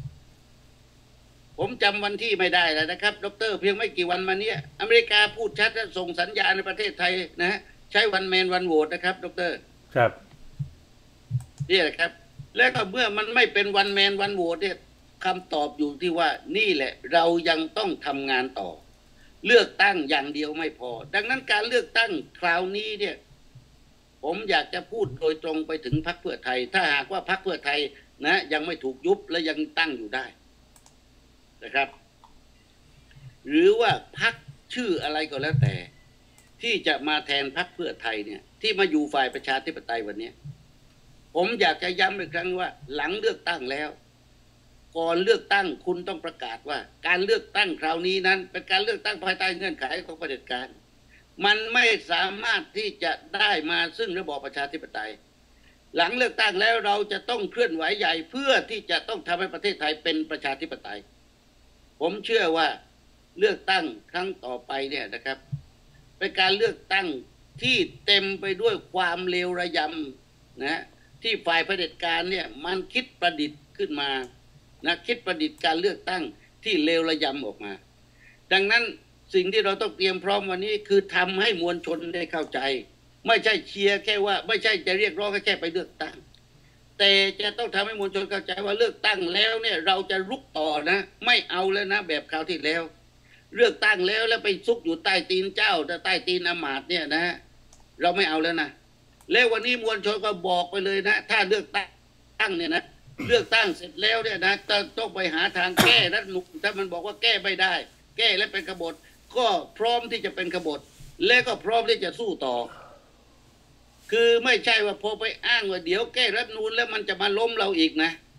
ผมจำวันที่ไม่ได้แล้วนะครับดรเพียงไม่กี่วันมานี้อเมริกาพูดชัดและส่งสัญญาณในประเทศไทยนะใช้วันแมนวันโหวตนะครับดร
ครับ
นี่แหละครับแล้วก็เมื่อมันไม่เป็นวันแมนวันโหวตเนี่ยคำตอบอยู่ที่ว่านี่แหละเรายังต้องทำงานต่อเลือกตั้งอย่างเดียวไม่พอดังนั้นการเลือกตั้งคราวนี้เนี่ยผมอยากจะพูดโดยตรงไปถึงพรรคเพื่อไทยถ้าหากว่าพรรคเพื่อไทยนะยังไม่ถูกยุบและยังตั้งอยู่ได้นะครับหรือว่าพรรคชื่ออะไรก็แล้วแต่ที่จะมาแทนพรรคเพื่อไทยเนี่ยที่มาอยู่ฝ่ายประชาธิปไตยวันนี้ผมอยากจะย้ำอีกครั้งว่าหลังเลือกตั้งแล้วก่อนเลือกตั้งคุณต้องประกาศว่าการเลือกตั้งคราวนี้นั้นเป็นการเลือกตั้งภายใต้เงื่อนไขของเผด็จการมันไม่สามารถที่จะได้มาซึ่งระบอบประชาธิปไตยหลังเลือกตั้งแล้วเราจะต้องเคลื่อนไหวใหญ่เพื่อที่จะต้องทำให้ประเทศไทยเป็นประชาธิปไตยผมเชื่อว่าเลือกตั้งครั้งต่อไปเนี่ยนะครับเป็นการเลือกตั้งที่เต็มไปด้วยความเลวระยำนะที่ฝ่ายเผด็จการเนี่ยมันคิดประดิษฐ์ขึ้นมานะคิดประดิษฐ์การเลือกตั้งที่เลวระยำออกมาดังนั้นสิ่งที่เราต้องเตรียมพร้อมวันนี้คือทำให้มวลชนได้เข้าใจไม่ใช่เชียร์แค่ว่าไม่ใช่จะเรียกร้องแค่ไปเลือกตั้งแต่จะต้องทำให้มวลชนเข้าใจว่าเลือกตั้งแล้วเนี่ยเราจะรุกต่อนะไม่เอาแล้วนะแบบคราวที่แล้วเลือกตั้งแล้วแล้วไปซุกอยู่ใต้ตีนเจ้าใต้ตีนอมาตย์เนี่ยนะเราไม่เอาแล้วนะแล้ววันนี้มวลชนก็บอกไปเลยนะถ้าเลือกตั้งเนี่ยนะเลือกตั้งเสร็จแล้วเนี่ยนะต้องไปหาทางแก้รัฐธรรมนูญถ้ามันบอกว่าแก้ไม่ได้แก้และเป็นกบฏก็พร้อมที่จะเป็นกบฏและก็พร้อมที่จะสู้ต่อคือไม่ใช่ว่าพอไปอ้างว่าเดี๋ยวแก้รัฐธรรมนูญแล้วมันจะมาล้มเราอีกนะ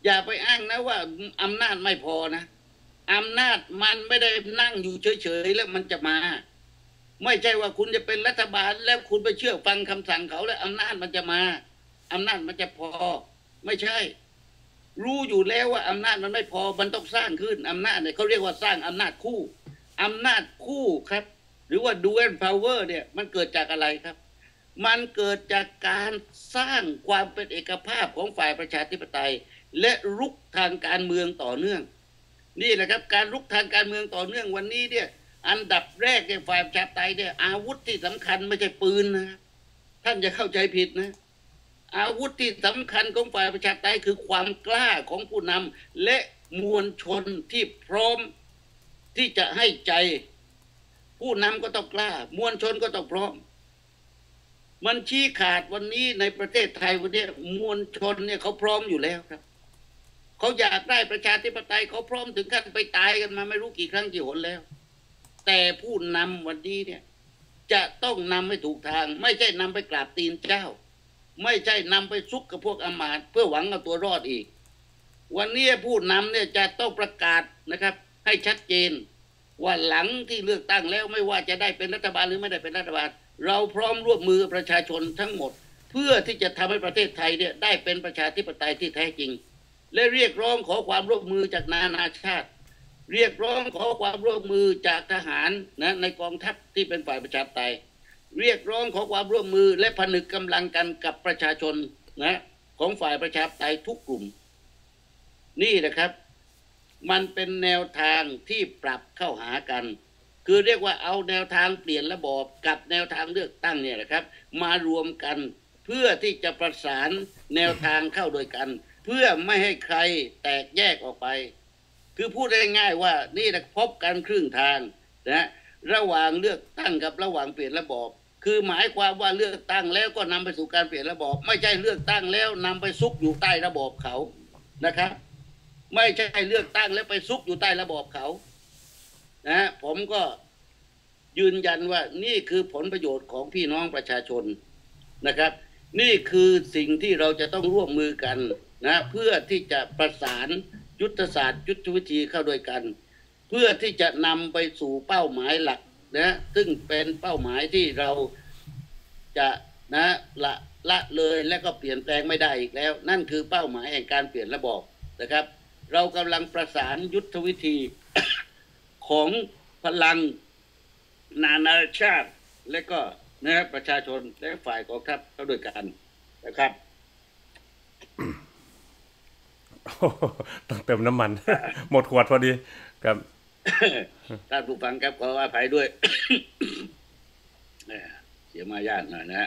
อย่าไปอ้างนะว่าอำนาจไม่พอนะอำนาจมันไม่ได้นั่งอยู่เฉยๆแล้วมันจะมาไม่ใช่ว่าคุณจะเป็นรัฐบาลแล้วคุณไปเชื่อฟังคำสั่งเขาแล้วอำนาจมันจะมาอำนาจมันจะพอไม่ใช่รู้อยู่แล้วว่าอำนาจมันไม่พอมันต้องสร้างขึ้นอำนาจเนี่ยเขาเรียกว่าสร้างอำนาจคู่อำนาจคู่ครับหรือว่า dual power เนี่ยมันเกิดจากอะไรครับมันเกิดจากการสร้างความเป็นเอกภาพของฝ่ายประชาธิปไตยและรุกทางการเมืองต่อเนื่องนี่แหละครับการรุกทางการเมืองต่อเนื่องวันนี้เนี่ยอันดับแรกในฝ่ายประชาธิปไตยเนี่ยอาวุธที่สำคัญไม่ใช่ปืนนะท่านจะเข้าใจผิดนะอาวุธที่สำคัญของฝ่ายประชาธิปไตยคือความกล้าของผู้นำและมวลชนที่พร้อมที่จะให้ใจผู้นำก็ต้องกล้ามวลชนก็ต้องพร้อมมันชี้ขาดวันนี้ในประเทศไทยวันนี้มวลชนเนี่ยเขาพร้อมอยู่แล้วครับเขาอยากได้ประชาธิปไตยเขาพร้อมถึงขั้นไปตายกันมาไม่รู้กี่ครั้งกี่หนแล้วแต่ผู้นำวันนี้เนี่ยจะต้องนำให้ถูกทางไม่ใช่นำไปกราบตีนเจ้าไม่ใช่นำไปซุกกับพวกอมาตย์เพื่อหวังเอาตัวรอดอีกวันนี้ผู้นำเนี่ยจะต้องประกาศนะครับให้ชัดเจนว่าหลังที่เลือกตั้งแล้วไม่ว่าจะได้เป็นรัฐบาลหรือไม่ได้เป็นรัฐบาลเราพร้อมร่วมมือประชาชนทั้งหมดเพื่อที่จะทำให้ประเทศไทยเนี่ยได้เป็นประชาธิปไตยที่แท้จริงและเรียกร้องขอความร่วมมือจากนานาชาติเรียกร้องขอความร่วมมือจากทหารนะในกองทัพที่เป็นฝ่ายประชาธิปไตยเรียกร้องขอความร่วมมือและผนึกกำลังกันกับประชาชนนะของฝ่ายประชาธิปไตยทุกกลุ่มนี่นะครับมันเป็นแนวทางที่ปรับเข้าหากันคือเรียกว่าเอาแนวทางเปลี่ยนระบอบกับแนวทางเลือกตั้งเนี่ยนะครับมารวมกันเพื่อที่จะประสานแนวทางเข้าโดยกันเพื่อไม่ให้ใครแตกแยกออกไปคือพูดง่ายๆว่านี่นะพบกันครึ่งทางนะระหว่างเลือกตั้งกับระหว่างเปลี่ยนระบอบคือหมายความว่าเลือกตั้งแล้วก็นำไปสู่การเปลี่ยนระบอบไม่ใช่เลือกตั้งแล้วนำไปซุกอยู่ใต้ระบอบเขานะครับไม่ใช่เลือกตั้งแล้วไปซุกอยู่ใต้ระบอบเขานะผมก็ยืนยันว่านี่คือผลประโยชน์ของพี่น้องประชาชนนะครับนี่คือสิ่งที่เราจะต้องร่วมมือกันนะเพื่อที่จะประสานยุทธศาสตร์ยุทธวิธีเข้าด้วยกันเพื่อที่จะนำไปสู่เป้าหมายหลักนะซึ่งเป็นเป้าหมายที่เราจะนะละละเลยและก็เปลี่ยนแปลงไม่ได้อีกแล้วนั่นคือเป้าหมายแห่งการเปลี่ยนระบอบนะครับเรากำลังประสานยุทธวิธี ของพลังนานาชาติและก็นะครับประชาชนและฝ่ายกองทัพเข้าด้วยกันนะครับ
ต้องเติมน้ำมัน หมดขวดพอดีครับ
ท่านผู้ฟังครับขออภัยด้วย เสียมารยาทหน่อยนะฮะ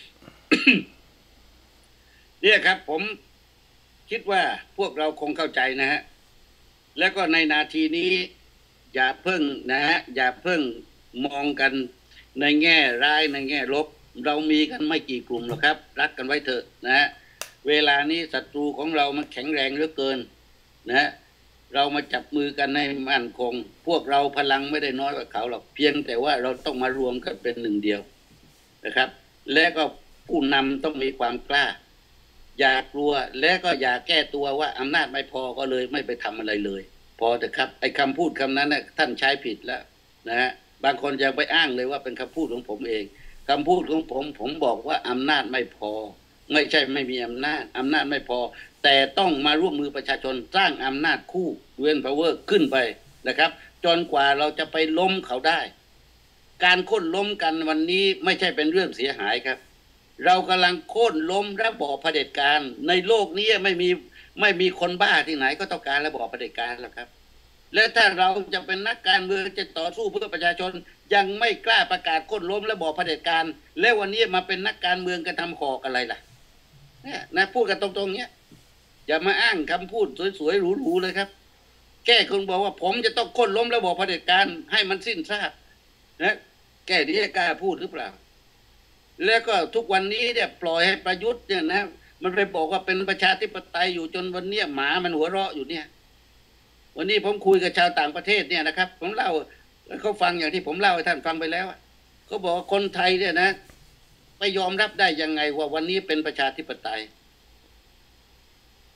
เนี่ยครับผมคิดว่าพวกเราคงเข้าใจนะฮะแล้วก็ในนาทีนี้อย่าเพิ่งนะฮะอย่าเพิ่งมองกันในแง่ร้ายในแง่ลบเรามีกันไม่กี่กลุ่มหรอกครับรักกันไว้เถอะนะฮะเวลานี้ศัตรูของเรามันแข็งแรงเหลือเกินนะฮะเรามาจับมือกันให้มั่นคงพวกเราพลังไม่ได้น้อยกว่าเขาหรอกเพียงแต่ว่าเราต้องมารวมกันเป็นหนึ่งเดียวนะครับและก็ผู้นำต้องมีความกล้าอย่ากลัวและก็อย่าแก้ตัวว่าอำนาจไม่พอก็เลยไม่ไปทำอะไรเลยพอเถอะครับไอ้คำพูดคำนั้นน่ะท่านใช้ผิดแล้วนะฮะบางคนยังไปอ้างเลยว่าเป็นคำพูดของผมเองคำพูดของผมผมบอกว่าอำนาจไม่พอไม่ใช่ไม่มีอำนาจอำนาจไม่พอแต่ต้องมาร่วมมือประชาชนสร้างอำนาจคู่เว้นพาวเวอร์ขึ้นไปนะครับจนกว่าเราจะไปล้มเขาได้การโค่นล้มกันวันนี้ไม่ใช่เป็นเรื่องเสียหายครับเรากำลังโค่นล้มระบอบเผด็จการในโลกนี้ไม่มีไม่มีคนบ้าที่ไหนก็ต้องการระบอบเผด็จการแล้วครับและถ้าเราจะเป็นนักการเมืองจะต่อสู้เพื่อประชาชนยังไม่กล้าประกาศโค่นล้มระบอบเผด็จการและวันนี้มาเป็นนักการเมืองกันทำขอกอะไรล่ะเนี่ยนะพูดกันตรงๆเนี้ยอย่ามาอ้างคำพูดสวยๆหรูๆเลยครับแค่คนบอกว่าผมจะต้องโค่นล้มระบอบเผด็จการให้มันสิ้นซากนะแก้ที่จะกล้าพูดหรือเปล่าแล้วก็ทุกวันนี้เนี่ยปล่อยให้ประยุทธ์เนี่ยนะมันไปบอกว่าเป็นประชาธิปไตยอยู่จนวันนี้หมามันหัวเราะอยู่เนี่ยวันนี้ผมคุยกับชาวต่างประเทศเนี่ยนะครับผมเล่าเขาฟังอย่างที่ผมเล่าให้ท่านฟังไปแล้วเขาบอกว่าคนไทยเนี่ยนะไม่ยอมรับได้ยังไงว่าวันนี้เป็นประชาธิปไตย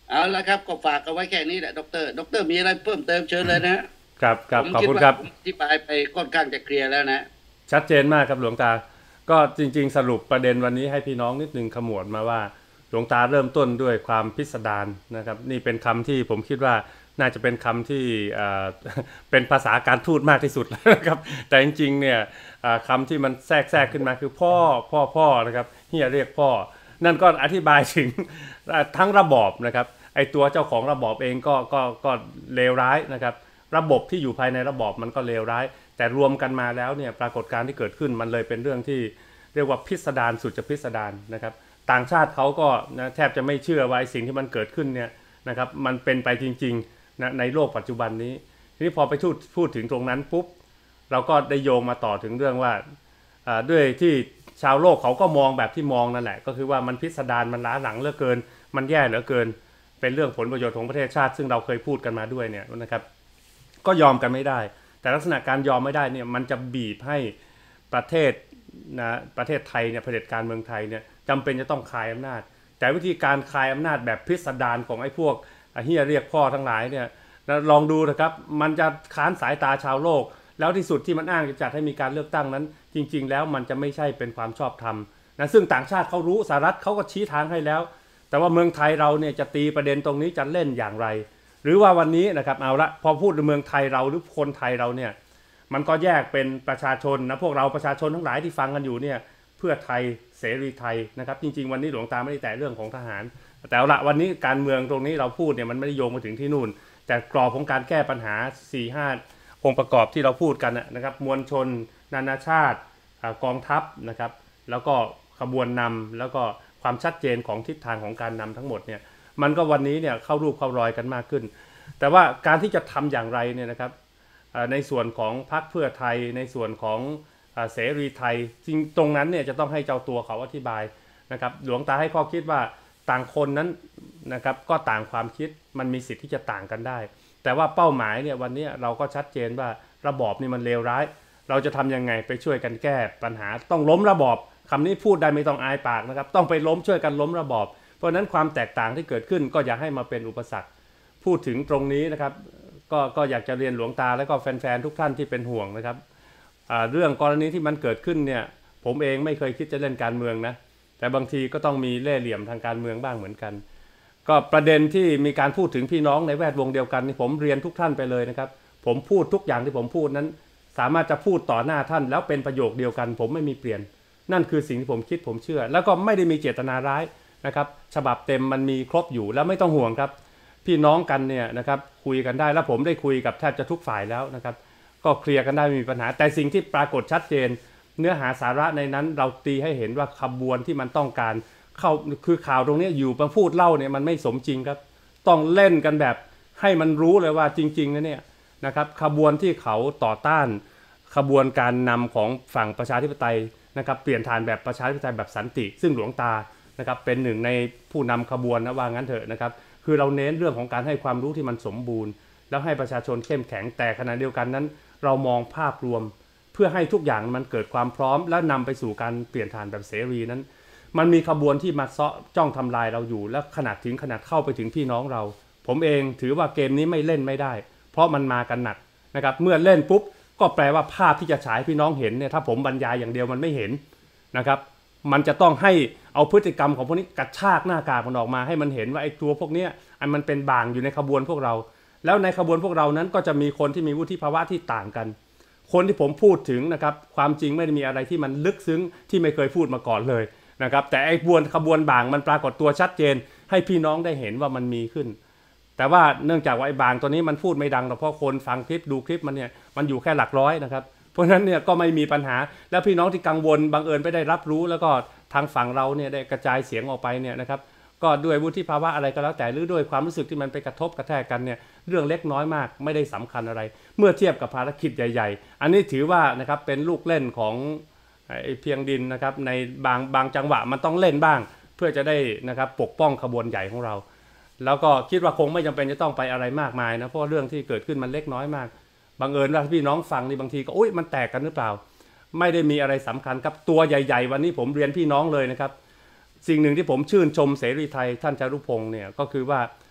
เอาละครับก็ฝากเอาไว้แค่นี้แหละดรดรมีอะไรเพิ่มเติมเชิญเลยนะครับ
ครับ
ผม
ขอบ
คิดว่า
คุณครับ
ผมอธิบายไปค่อนข้างจะเคลียร์แล้วนะ
ชัดเจนมากครับหลวงตาก็จริงๆสรุปประเด็นวันนี้ให้พี่น้องนิดนึงขมวดมาว่าหลวงตาเริ่มต้นด้วยความพิสดารนะครับนี่เป็นคำที่ผมคิดว่าน่าจะเป็นคำที่เป็นภาษาการทูตมากที่สุดนะครับแต่จริงๆเนี่ยคำที่มันแทรกแทรกขึ้นมาคือพ่อพ่อพ่อนะครับเฮียเรียกพ่อนั่นก็อธิบายถึงทั้งระบอบนะครับไอตัวเจ้าของระบอบเองก็ก็ก็เลวร้ายนะครับระบบที่อยู่ภายในระบอบมันก็เลวร้ายแต่รวมกันมาแล้วเนี่ยปรากฏการณ์ที่เกิดขึ้นมันเลยเป็นเรื่องที่เรียกว่าพิสดารสุดจะพิสดารนะครับต่างชาติเขาก็นะแทบจะไม่เชื่อว่าสิ่งที่มันเกิดขึ้นเนี่ยนะครับมันเป็นไปจริงๆนะในโลกปัจจุบันนี้ทีนี้พอไปพูดพูดถึงตรงนั้นปุ๊บเราก็ได้โยงมาต่อถึงเรื่องว่าด้วยที่ชาวโลกเขาก็มองแบบที่มองนั่นแหละก็คือว่ามันพิสดารมันล้าหลังเหลือเกินมันแย่เหลือเกินเป็นเรื่องผลประโยชน์ของประเทศชาติซึ่งเราเคยพูดกันมาด้วยเนี่ยนะครับก็ยอมกันไม่ได้แต่ลักษณะการยอมไม่ได้เนี่ยมันจะบีบให้ประเทศนะประเทศไทยเนี่ยเผด็จการเมืองไทยเนี่ยจำเป็นจะต้องคลายอำนาจแต่วิธีการคลายอำนาจแบบพิสดารของไอ้พวกเฮียเรียกพ่อทั้งหลายเนี่ยลองดูนะครับมันจะค้านสายตาชาวโลกแล้วที่สุดที่มันอ้างจะจัดให้มีการเลือกตั้งนั้นจริงๆแล้วมันจะไม่ใช่เป็นความชอบธรรมนะซึ่งต่างชาติเขารู้สหรัฐเขาก็ชี้ทางให้แล้วแต่ว่าเมืองไทยเราเนี่ยจะตีประเด็นตรงนี้จะเล่นอย่างไรหรือว่าวันนี้นะครับเอาละพอพูดในเมืองไทยเราหรือคนไทยเราเนี่ยมันก็แยกเป็นประชาชนนะพวกเราประชาชนทั้งหลายที่ฟังกันอยู่เนี่ยเพื่อไทยเสรีไทยนะครับจริงๆวันนี้หลวงตาไม่ได้แต่เรื่องของทหารแต่เอาละวันนี้การเมืองตรงนี้เราพูดเนี่ยมันไม่ได้โยงมาถึงที่นู่นแต่กรอบของการแก้ปัญหา สี่ห้า องค์ประกอบที่เราพูดกันนะครับมวลชนนานาชาติกองทัพนะครับแล้วก็ขบวนนำแล้วก็ความชัดเจนของทิศทางของการนำทั้งหมดเนี่ยมันก็วันนี้เนี่ยเข้ารูปเข้ารอยกันมากขึ้นแต่ว่าการที่จะทำอย่างไรเนี่ยนะครับในส่วนของพรรคเพื่อไทยในส่วนของเสรีไทยจริงตรงนั้นเนี่ยจะต้องให้เจ้าตัวเขาอธิบายนะครับหลวงตาให้ข้อคิดว่าต่างคนนั้นนะครับก็ต่างความคิดมันมีสิทธิ์ที่จะต่างกันได้แต่ว่าเป้าหมายเนี่ยวันนี้เราก็ชัดเจนว่าระบอบนี่มันเลวร้ายเราจะทำยังไงไปช่วยกันแก้ปัญหาต้องล้มระบอบคำนี้พูดได้ไม่ต้องอายปากนะครับต้องไปล้มช่วยกันล้มระบอบเพราะนั้นความแตกต่างที่เกิดขึ้นก็อย่าให้มาเป็นอุปสรรคพูดถึงตรงนี้นะครับก็ก็อยากจะเรียนหลวงตาและก็แฟนๆทุกท่านที่เป็นห่วงนะครับเรื่องกรณีที่มันเกิดขึ้นเนี่ยผมเองไม่เคยคิดจะเล่นการเมืองนะแต่บางทีก็ต้องมีเล่ห์เหลี่ยมทางการเมืองบ้างเหมือนกันก็ประเด็นที่มีการพูดถึงพี่น้องในแวดวงเดียวกันนี่ผมเรียนทุกท่านไปเลยนะครับผมพูดทุกอย่างที่ผมพูดนั้นสามารถจะพูดต่อหน้าท่านแล้วเป็นประโยคเดียวกันผมไม่มีเปลี่ยนนั่นคือสิ่งที่ผมคิดผมเชื่อแล้วก็ไม่ได้มีเจตนาร้ายนะครับฉบับเต็มมันมีครบอยู่แล้วไม่ต้องห่วงครับพี่น้องกันเนี่ยนะครับคุยกันได้แล้วผมได้คุยกับแทบจะทุกฝ่ายแล้วนะครับก็เคลียร์กันได้ไม่มีปัญหาแต่สิ่งที่ปรากฏชัดเจนเนื้อหาสาระในนั้นเราตีให้เห็นว่าขบวนที่มันต้องการเข้าคือข่าวตรงนี้อยู่มาพูดเล่าเนี่ยมันไม่สมจริงครับต้องเล่นกันแบบให้มันรู้เลยว่าจริงๆนะเนี่ยนะครับขบวนที่เขาต่อต้านขบวนการนำของฝั่งประชาธิปไตยนะครับเปลี่ยนฐานแบบประชาธิปไตยแบบสันติซึ่งหลวงตานะครับเป็นหนึ่งในผู้นำขบวนนะว่างั้นเถอะนะครับคือเราเน้นเรื่องของการให้ความรู้ที่มันสมบูรณ์แล้วให้ประชาชนเข้มแข็งแต่ขณะเดียวกันนั้นเรามองภาพรวมเพื่อให้ทุกอย่างมันเกิดความพร้อมและนำไปสู่การเปลี่ยนฐานแบบเสรีนั้นมันมีขบวนที่มาเซาะจ้องทำลายเราอยู่และขนาดถึงขนาดเข้าไปถึงพี่น้องเราผมเองถือว่าเกมนี้ไม่เล่นไม่ได้เพราะมันมากันหนักนะครับเมื่อเล่นปุ๊บก็แปลว่าภาพที่จะฉายพี่น้องเห็นเนี่ยถ้าผมบรรยายอย่างเดียวมันไม่เห็นนะครับมันจะต้องให้เอาพฤติกรรมของพวกนี้กระชากหน้ากากมันออกมาให้มันเห็นว่าไอ้ตัวพวกนี้อันมันเป็นบางอยู่ในขบวนพวกเราแล้วในขบวนพวกเรานั้นก็จะมีคนที่มีวุฒิภาวะที่ต่างกันคนที่ผมพูดถึงนะครับความจริงไม่ได้มีอะไรที่มันลึกซึ้งที่ไม่เคยพูดมาก่อนเลยนะครับแต่ไอ้ขบวนขบวนบางมันปรากฏตัวชัดเจนให้พี่น้องได้เห็นว่ามันมีขึ้นแต่ว่าเนื่องจากว่าไอ้บางตัวนี้มันพูดไม่ดังหรอกเพราะคนฟังคลิปดูคลิปมันเนี่ยมันอยู่แค่หลักร้อยนะครับเพราะฉะนั้นเนี่ยก็ไม่มีปัญหาแล้วพี่น้องที่กังวลบังเอิญไปได้รับรู้แล้วก็ทางฝั่งเราเนี่ยได้กระจายเสียงออกไปเนี่ยนะครับก็ด้วยวุฒิภาวะอะไรก็แล้วแต่หรือด้วยความรู้สึกที่มันไปกระทบกระแทกกันเนี่ยเรื่องเล็กน้อยมากไม่ได้สำคัญอะไรเมื่อเทียบกับภารกิจใหญ่ๆอันนี้ถือว่านะครับเป็นลูกเล่นของไอ้เพียงดินนะครับในบางบางจังหวะมันต้องเล่นบ้างเพื่อจะได้นะครับปกป้องขบวนใหญ่ของเราแล้วก็คิดว่าคงไม่จำเป็นจะต้องไปอะไรมากมายนะเพราะเรื่องที่เกิดขึ้นมันเล็กน้อยมากบังเอิญว่าพี่น้องฟังนี่บางทีก็อุ๊ยมันแตกกันหรือเปล่าไม่ได้มีอะไรสำคัญครับตัวใหญ่ๆวันนี้ผมเรียนพี่น้องเลยนะครับสิ่งหนึ่งที่ผมชื่นชมเสรีไทยท่านจารุพงศ์เนี่ยก็คือว่า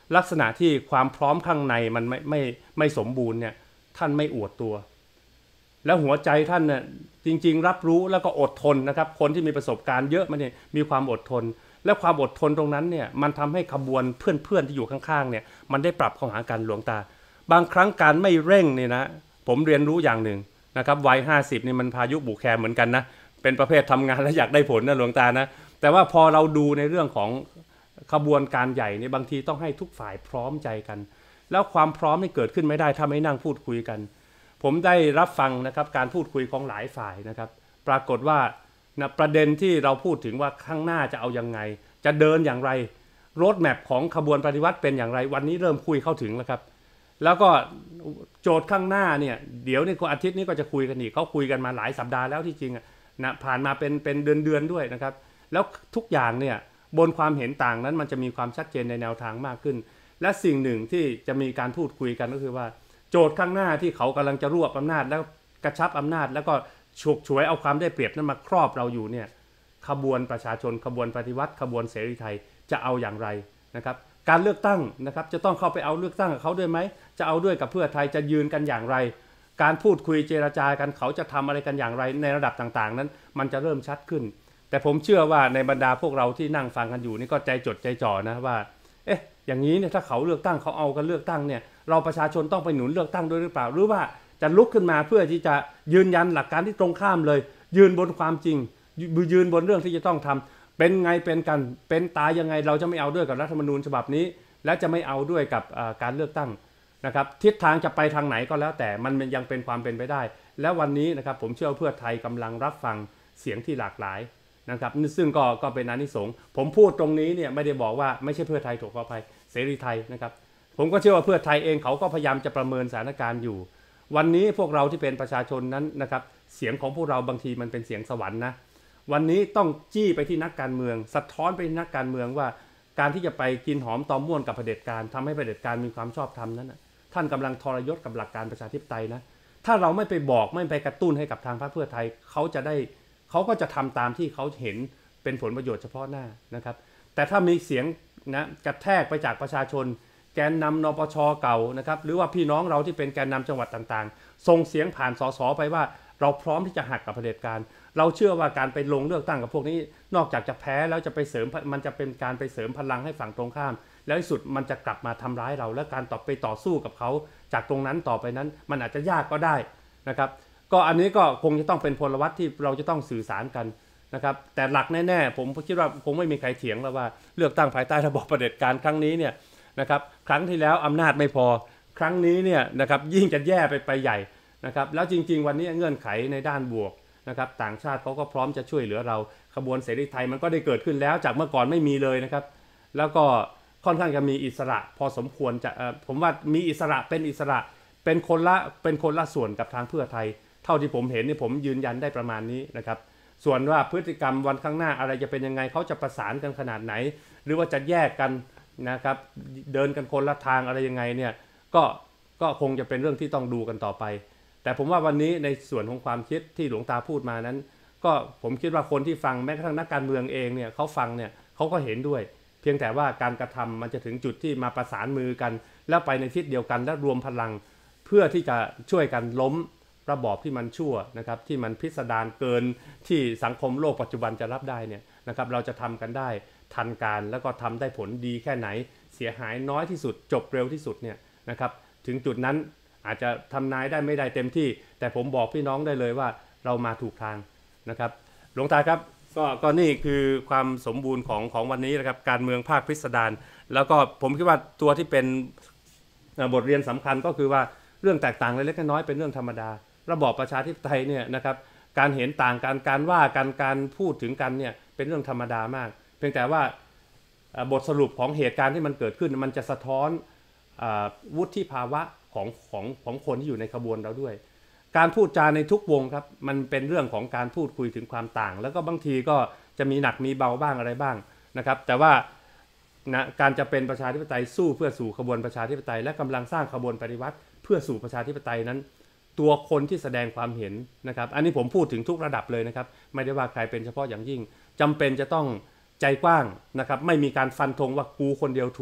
ลักษณะที่ความพร้อมข้างในมันไม่ไม่ไม่สมบูรณ์เนี่ยท่านไม่อวดตัวแล้วหัวใจท่านเนี่ยจริงๆรับรู้แล้วก็อดทนนะครับคนที่มีประสบการณ์เยอะมันเนี่ยมีความอดทนและความอดทนตรงนั้นเนี่ยมันทำให้ขบวนเพื่อนๆที่อยู่ข้างๆเนี่ยมันได้ปรับเข้าหากันหลวงตาบางครั้งการไม่เร่งเนี่ยนะผมเรียนรู้อย่างหนึ่งนะครับวัยห้าสิบนี่มันพายุบุกแคมเหมือนกันนะเป็นประเภททำงานแล้วอยากได้ผลนะหลวงตานะแต่ว่าพอเราดูในเรื่องของขบวนการใหญ่เนี่ยบางทีต้องให้ทุกฝ่ายพร้อมใจกันแล้วความพร้อมนี่เกิดขึ้นไม่ได้ถ้าไม่นั่งพูดคุยกันผมได้รับฟังนะครับการพูดคุยของหลายฝ่ายนะครับปรากฏว่านะประเด็นที่เราพูดถึงว่าข้างหน้าจะเอายังไงจะเดินอย่างไรโรดแมพของขบวนปฏิวัติเป็นอย่างไรวันนี้เริ่มคุยเข้าถึงแล้วครับแล้วก็โจทย์ข้างหน้าเนี่ยเดี๋ยวในอาทิตย์นี้ก็จะคุยกันอีกเขาคุยกันมาหลายสัปดาห์แล้วที่จริงนะผ่านมาเป็นเป็นเดือนเดือนด้วยนะครับแล้วทุกอย่างเนี่ยบนความเห็นต่างนั้นมันจะมีความชัดเจนในแนวทางมากขึ้นและสิ่งหนึ่งที่จะมีการพูดคุยกันก็คือว่าโจทย์ข้างหน้าที่เขากำลังจะรวบอำนาจแล้วกระชับอำนาจแล้วก็ฉกฉวยเอาความได้เปรียบนั้นมาครอบเราอยู่เนี่ยขบวนประชาชนขบวนปฏิวัติขบวนเสรีไทยจะเอาอย่างไรนะครับการเลือกตั้งนะครับจะต้องเข้าไปเอาเลือกตั้งกับเขาด้วยไหมจะเอาด้วยกับเพื่อไทยจะยืนกันอย่างไรการพูดคุยเจรจากันเขาจะทำอะไรกันอย่างไรในระดับต่างๆนั้นมันจะเริ่มชัดขึ้นแต่ผมเชื่อว่าในบรรดาพวกเราที่นั่งฟังกันอยู่นี่ก็ใจจดใจจ่อนะว่าเอ๊ะอย่างนี้เนี่ยถ้าเขาเลือกตั้งเขาเอากันเลือกตั้งเนี่ยเราประชาชนต้องไปหนุนเลือกตั้งด้วยหรือเปล่าหรือว่าจะลุกขึ้นมาเพื่อที่จะยืนยันหลักการที่ตรงข้ามเลยยืนบนความจริงยืนบนเรื่องที่จะต้องทำเป็นไงเป็นกันเป็นตายยังไงเราจะไม่เอาด้วยกับรัฐธรรมนูญฉบับนี้และจะไม่เอาด้วยกับการเลือกตั้งนะครับทิศทางจะไปทางไหนก็แล้วแต่มันยังเป็นความเป็นไปได้และวันนี้นะครับผมเชื่อเพื่อไทยกำลังรับฟังเสียงที่หลากหลายนะครับซึ่งก็ก็เป็นอานิสงส์ผมพูดตรงนี้เนี่ยไม่ได้บอกว่าไม่ใช่เพื่อไทยถูกขออภัยเสรีไทยนะครับผมก็เชื่อว่าเพื่อไทยเองเขาก็พยายามจะประเมินสถานการณ์อยู่วันนี้พวกเราที่เป็นประชาชนนั้นนะครับเสียงของพวกเราบางทีมันเป็นเสียงสวรรค์นะวันนี้ต้องจี้ไปที่นักการเมืองสะท้อนไปที่นักการเมืองว่าการที่จะไปกินหอมตอมม่วนกับเผด็จการทำให้เผด็จการมีความชอบธรรมนั้นนะท่านกำลังทรยศกับหลักการประชาธิปไตยนะถ้าเราไม่ไปบอกไม่ไปกระตุ้นให้กับทางพรรคเพื่อไทยเขาจะได้เขาก็จะทำตามที่เขาเห็นเป็นผลประโยชน์เฉพาะหน้านะครับแต่ถ้ามีเสียงนะกระแทกไปจากประชาชนแกนนำนปชเก่านะครับหรือว่าพี่น้องเราที่เป็นแกนนำจังหวัดต่างๆส่งเสียงผ่านสสไปว่าเราพร้อมที่จะหักกับเผด็จการเราเชื่อว่าการไปลงเลือกตั้งกับพวกนี้นอกจากจะแพ้แล้วจะไปเสริมมันจะเป็นการไปเสริมพลังให้ฝั่งตรงข้ามแล้วที่สุดมันจะกลับมาทำร้ายเราและการต่อไปต่อสู้กับเขาจากตรงนั้นต่อไปนั้นมันอาจจะยากก็ได้นะครับก็อันนี้ก็คงจะต้องเป็นพลวัตที่เราจะต้องสื่อสารกันนะครับแต่หลักแน่ๆผมคิดว่าคงไม่มีใครเถียงแล้วว่าเลือกตั้งภายใต้ระบอบเผด็จการครั้งนี้เนี่ยนะครับครั้งที่แล้วอำนาจไม่พอครั้งนี้เนี่ยนะครับยิ่งจะแย่ไปไปใหญ่นะครับแล้วจริงๆวันนี้เงื่อนไขในด้านบวกนะครับต่างชาติเขาก็พร้อมจะช่วยเหลือเราขบวนเสรีไทยมันก็ได้เกิดขึ้นแล้วจากเมื่อก่อนไม่มีเลยนะครับแล้วก็ค่อนข้างจะมีอิสระพอสมควรจะผมว่ามีอิสระเป็นอิสระเป็นคนละเป็นคนละส่วนกับทางเพื่อไทยเท่าที่ผมเห็นนี่ผมยืนยันได้ประมาณนี้นะครับส่วนว่าพฤติกรรมวันข้างหน้าอะไรจะเป็นยังไงเขาจะประสานกันขนาดไหนหรือว่าจะแยกกันนะครับเดินกันคนละทางอะไรยังไงเนี่ยก็ก็คงจะเป็นเรื่องที่ต้องดูกันต่อไปแต่ผมว่าวันนี้ในส่วนของความคิดที่หลวงตาพูดมานั้นก็ผมคิดว่าคนที่ฟังแม้กระทั่งนักการเมืองเองเนี่ยเขาฟังเนี่ยเขาก็เห็นด้วยเพียงแต่ว่าการกระทำมันจะถึงจุดที่มาประสานมือกันแล้วไปในทิศเดียวกันและรวมพลังเพื่อที่จะช่วยกันล้มระบอบที่มันชั่วนะครับที่มันพิสดารเกินที่สังคมโลกปัจจุบันจะรับได้เนี่ยนะครับเราจะทำกันได้ทันการแล้วก็ทำได้ผลดีแค่ไหนเสียหายน้อยที่สุดจบเร็วที่สุดเนี่ยนะครับถึงจุดนั้นอาจจะทำนายได้ไม่ได้เต็มที่แต่ผมบอกพี่น้องได้เลยว่าเรามาถูกทางนะครับหลวงตาครับก็ก็นี่คือความสมบูรณ์ของของวันนี้นะครับการเมืองภาคพิสดารแล้วก็ผมคิดว่าตัวที่เป็นบทเรียนสำคัญก็คือว่าเรื่องแตกต่างเล็กๆน้อยๆเป็นเรื่องธรรมดาระบอบประชาธิปไตยเนี่ยนะครับการเห็นต่างกันการว่ากันการพูดถึงกันเนี่ยเป็นเรื่องธรรมดามากเพียงแต่ว่าบทสรุปของเหตุการณ์ที่มันเกิดขึ้นมันจะสะท้อนวุฒิภาวะของของของคนที่อยู่ในขบวนเราด้วยการพูดจาในทุกวงครับมันเป็นเรื่องของการพูดคุยถึงความต่างแล้วก็บางทีก็จะมีหนักมีเบาบ้างอะไรบ้างนะครับแต่ว่านะการจะเป็นประชาธิปไตยสู้เพื่อสู่ขบวนประชาธิปไตยและกำลังสร้างขบวนปฏิวัติเพื่อสู่ประชาธิปไตยนั้นตัวคนที่แสดงความเห็นนะครับอันนี้ผมพูดถึงทุกระดับเลยนะครับไม่ได้ว่าใครเป็นเฉพาะอย่างยิ่งจำเป็นจะต้องใจกว้างนะครับไม่มีการฟันธงว่ากูคนเดียวถูก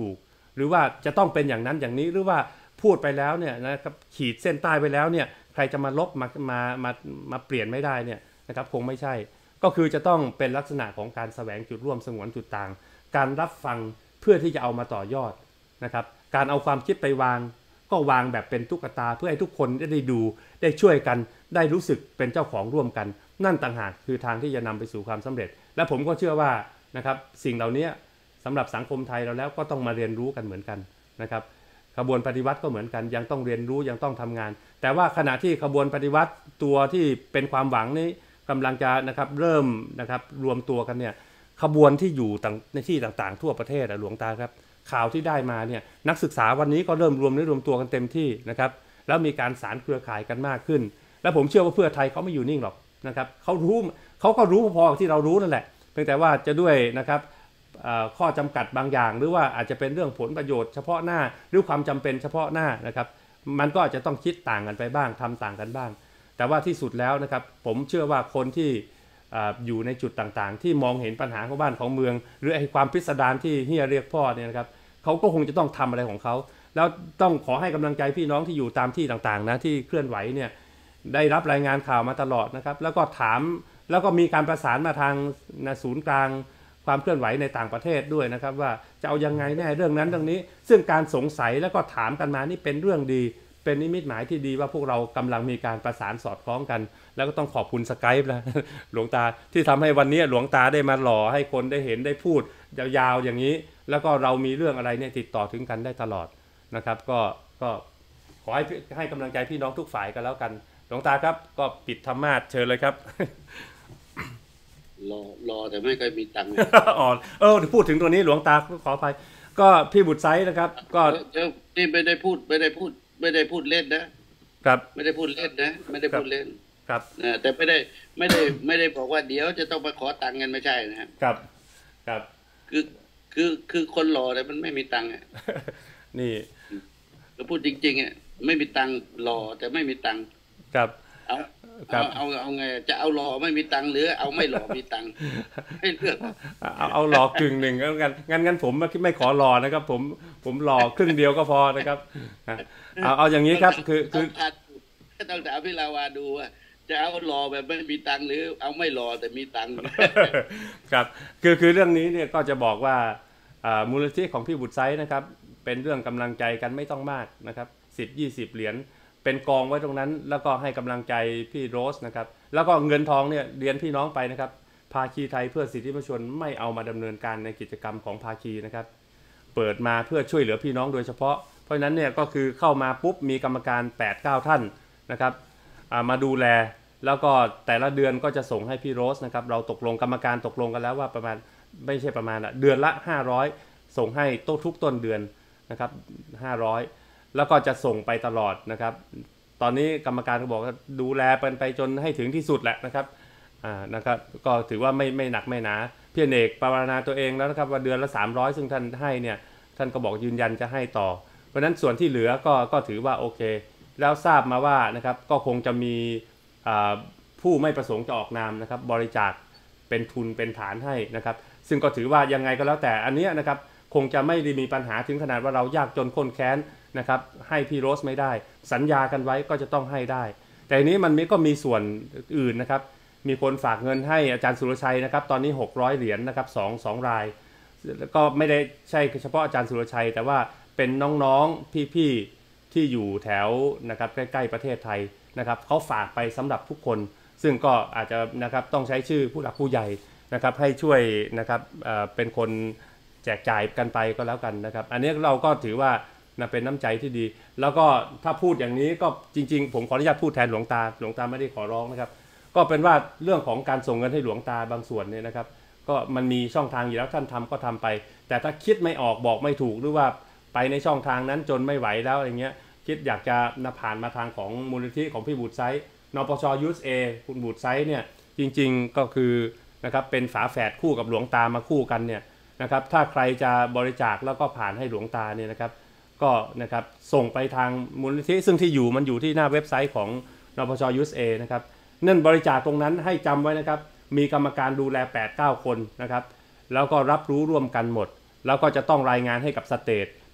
หรือว่าจะต้องเป็นอย่างนั้นอย่างนี้หรือว่าพูดไปแล้วเนี่ยนะครับขีดเส้นใต้ไปแล้วเนี่ยใครจะมาลบมามามามาเปลี่ยนไม่ได้เนี่ยนะครับคงไม่ใช่ก็คือจะต้องเป็นลักษณะของการแสวงจุดร่วมสงวนจุดต่างการรับฟังเพื่อที่จะเอามาต่อยอดนะครับการเอาความคิดไปวางก็วางแบบเป็นตุ๊กตาเพื่อให้ทุกคนได้ดูได้ช่วยกันได้รู้สึกเป็นเจ้าของร่วมกันนั่นต่างหากคือทางที่จะนำไปสู่ความสำเร็จและผมก็เชื่อว่านะครับสิ่งเหล่านี้สำหรับสังคมไทยเราแล้วก็ต้องมาเรียนรู้กันเหมือนกันนะครับขบวนปฏิวัติก็เหมือนกันยังต้องเรียนรู้ยังต้องทำงานแต่ว่าขณะที่ขบวนปฏิวัติตัวที่เป็นความหวังนี้กำลังจะนะครับเริ่มนะครับรวมตัวกันเนี่ยขบวนที่อยู่ในที่ต่างๆทั่วประเทศหลวงตาครับข่าวที่ได้มาเนี่ยนักศึกษาวันนี้ก็เริ่มรวมเนื้อรวมตัวกันเต็มที่นะครับแล้วมีการสานเครือข่ายกันมากขึ้นและผมเชื่อว่าเพื่อไทยเขาไม่อยู่นิ่งหรอกนะครับเขารู้เขาก็รู้พอๆที่เรารู้นั่นแหละเพียงแต่ว่าจะด้วยนะครับข้อจำกัดบางอย่างหรือว่าอาจจะเป็นเรื่องผลประโยชน์เฉพาะหน้าหรือความจำเป็นเฉพาะหน้านะครับมันก็อาจจะต้องคิดต่างกันไปบ้างทำต่างกันบ้างแต่ว่าที่สุดแล้วนะครับผมเชื่อว่าคนที่อยู่ในจุดต่างๆที่มองเห็นปัญหาของบ้านของเมืองหรือไอ้ความพิสดารที่เฮียเรียกพ่อเนี่ยนะครับเขาก็คงจะต้องทำอะไรของเขาแล้วต้องขอให้กำลังใจพี่น้องที่อยู่ตามที่ต่างๆนะที่เคลื่อนไหวเนี่ยได้รับรายงานข่าวมาตลอดนะครับแล้วก็ถามแล้วก็มีการประสานมาทางศูนย์กลางความเคลื่อนไหวในต่างประเทศด้วยนะครับว่าจะเอายังไงแน่เรื่องนั้นเรื่องนี้ซึ่งการสงสัยแล้วก็ถามกันมานี่เป็นเรื่องดีเป็นนิมิตหมายที่ดีว่าพวกเรากำลังมีการประสานสอดคล้องกันแล้วก็ต้องขอบคุณสกายป์นะหลวงตาที่ทำให้วันนี้หลวงตาได้มาหล่อให้คนได้เห็นได้พูดยาวๆอย่างนี้แล้วก็เรามีเรื่องอะไรเนี่ยติดต่อถึงกันได้ตลอดนะครับก็ก็ขอให้ให้กำลังใจพี่น้องทุกฝ่ายกันแล้วกันหลวงตาครับก็ปิดธรรมาสเชิญเลยครับ
รอรอแต่ไม่เคยมีตังค์
อ๋อเออพูดถึงตัวนี้หลวงตาขออภัยก็พี่บุตรไซนะครับก็
นี่ไม่ได้พูดไม่ได้พูดไม่ได้พูดเล่นนะครับไม่ได้พูดเล่นนะไม่ได้พูดเล่น
ครับ
แต่ไม่ได้ไม่ได้ไม่ได้บอกว่าเดี๋ยวจะต้องมาขอตังค์กันไม่ใช่นะครับ
ครับครับ
คือคือคือคนหล่อแต่มันไม่มีตังค์อ่ะ
นี่
ก็พูดจริงๆอ่ะไม่มีตังค์หล่อแต่ไม่มีตังค์
ครับ
เอาเอาเอาเอาไงจะเอาหล่อไม่มีตังค์หรือเอาไม่หล่อมีตังค์ให้เลือก
เอาเอาหล่อกึ่งหนึ่งแล้วกันงั้นงั้นผมไม่ขอหล่อนะครับผมผมหล่อครึ่งเดียวก็พอนะครับเอาเอาอย่างนี้ครับคือคือ
ต้องถามพี่ลาวาดูว่าจะเอาหล่อแบบไม่มีตังค์หรือเอาไม่หล่อแต่มีตังค์
ครับคือคือเรื่องนี้เนี่ยก็จะบอกว่ามูลนิธิของพี่บุตรไซนะครับเป็นเรื่องกำลังใจกันไม่ต้องมากนะครับสิบยี่สิบเหรียญเป็นกองไว้ตรงนั้นแล้วก็ให้กำลังใจพี่โรสนะครับแล้วก็เงินทองเนี่ยเรียนพี่น้องไปนะครับภาคีไทยเพื่อสิทธิมนุษยชนไม่เอามาดำเนินการในกิจกรรมของภาคีนะครับเปิดมาเพื่อช่วยเหลือพี่น้องโดยเฉพาะเพราะฉะนั้นเนี่ยก็คือเข้ามาปุ๊บมีกรรมการ แปดเก้า ท่านนะครับมาดูแลแล้วก็แต่ละเดือนก็จะส่งให้พี่โรสนะครับเราตกลงกรรมการตกลงกันแล้วว่าประมาณไม่ใช่ประมาณอะเดือนละห้าร้อยส่งให้ทุกต้นเดือนนะครับห้าร้อยแล้วก็จะส่งไปตลอดนะครับตอนนี้กรรมการก็บอกว่าดูแลเป็นไปจนให้ถึงที่สุดแหละนะครับอ่านะครับก็ถือว่าไม่ไม่หนักไม่หนาพี่เอกปรารถนาตัวเองแล้วนะครับว่าเดือนละสามร้อยซึ่งท่านให้เนี่ยท่านก็บอกยืนยันจะให้ต่อเพราะฉะนั้นส่วนที่เหลือก็ก็ถือว่าโอเคแล้วทราบมาว่านะครับก็คงจะมีผู้ไม่ประสงค์จะออกนามนะครับบริจาคเป็นทุนเป็นฐานให้นะครับซึ่งก็ถือว่ายังไงก็แล้วแต่อันนี้นะครับคงจะไม่ได้มีปัญหาถึงขนาดว่าเรายากจนข้นแค้นนะครับให้พี่โรสไม่ได้สัญญากันไว้ก็จะต้องให้ได้แต่นี้มันก็มีส่วนอื่นนะครับมีคนฝากเงินให้อาจารย์สุรชัยนะครับตอนนี้หกร้อยเหรียญนะครับสอง สองรายแล้วก็ไม่ได้ใช่เฉพาะอาจารย์สุรชัยแต่ว่าเป็นน้องๆพี่ๆที่อยู่แถวนะครับใกล้ๆประเทศไทยนะครับเขาฝากไปสำหรับทุกคนซึ่งก็อาจจะนะครับต้องใช้ชื่อผู้หลักผู้ใหญ่นะครับให้ช่วยนะครับเอ่อเป็นคนแจกจ่ายกันไปก็แล้วกันนะครับอันนี้เราก็ถือว่าเป็นน้ำใจที่ดีแล้วก็ถ้าพูดอย่างนี้ก็จริงๆผมขออนุญาตพูดแทนหลวงตาหลวงตาไม่ได้ขอร้องนะครับก็เป็นว่าเรื่องของการส่งเงินให้หลวงตาบางส่วนเนี่ยนะครับก็มันมีช่องทางอยู่แล้วท่านทำก็ทำไปแต่ถ้าคิดไม่ออกบอกไม่ถูกหรือว่าไปในช่องทางนั้นจนไม่ไหวแล้วอย่างเงี้ยคิดอยากจะผ่านมาทางของมูลนิธิของพี่บุตรไซส์นปช.ยู เอส เอ คุณบุตรไซส์เนี่ยจริงๆก็คือนะครับเป็นฝาแฝดคู่กับหลวงตามาคู่กันเนี่ยนะครับถ้าใครจะบริจาคแล้วก็ผ่านให้หลวงตาเนี่ยนะครับก็นะครับส่งไปทางมูลนิธิซึ่งที่อยู่มันอยู่ที่หน้าเว็บไซต์ของนปช.ยู เอส เอ นะครับนั่นบริจาคตรงนั้นให้จำไว้นะครับมีกรรมการดูแล แปดเก้า คนนะครับแล้วก็รับรู้ร่วมกันหมดแล้วก็จะต้องรายงานให้กับสเตท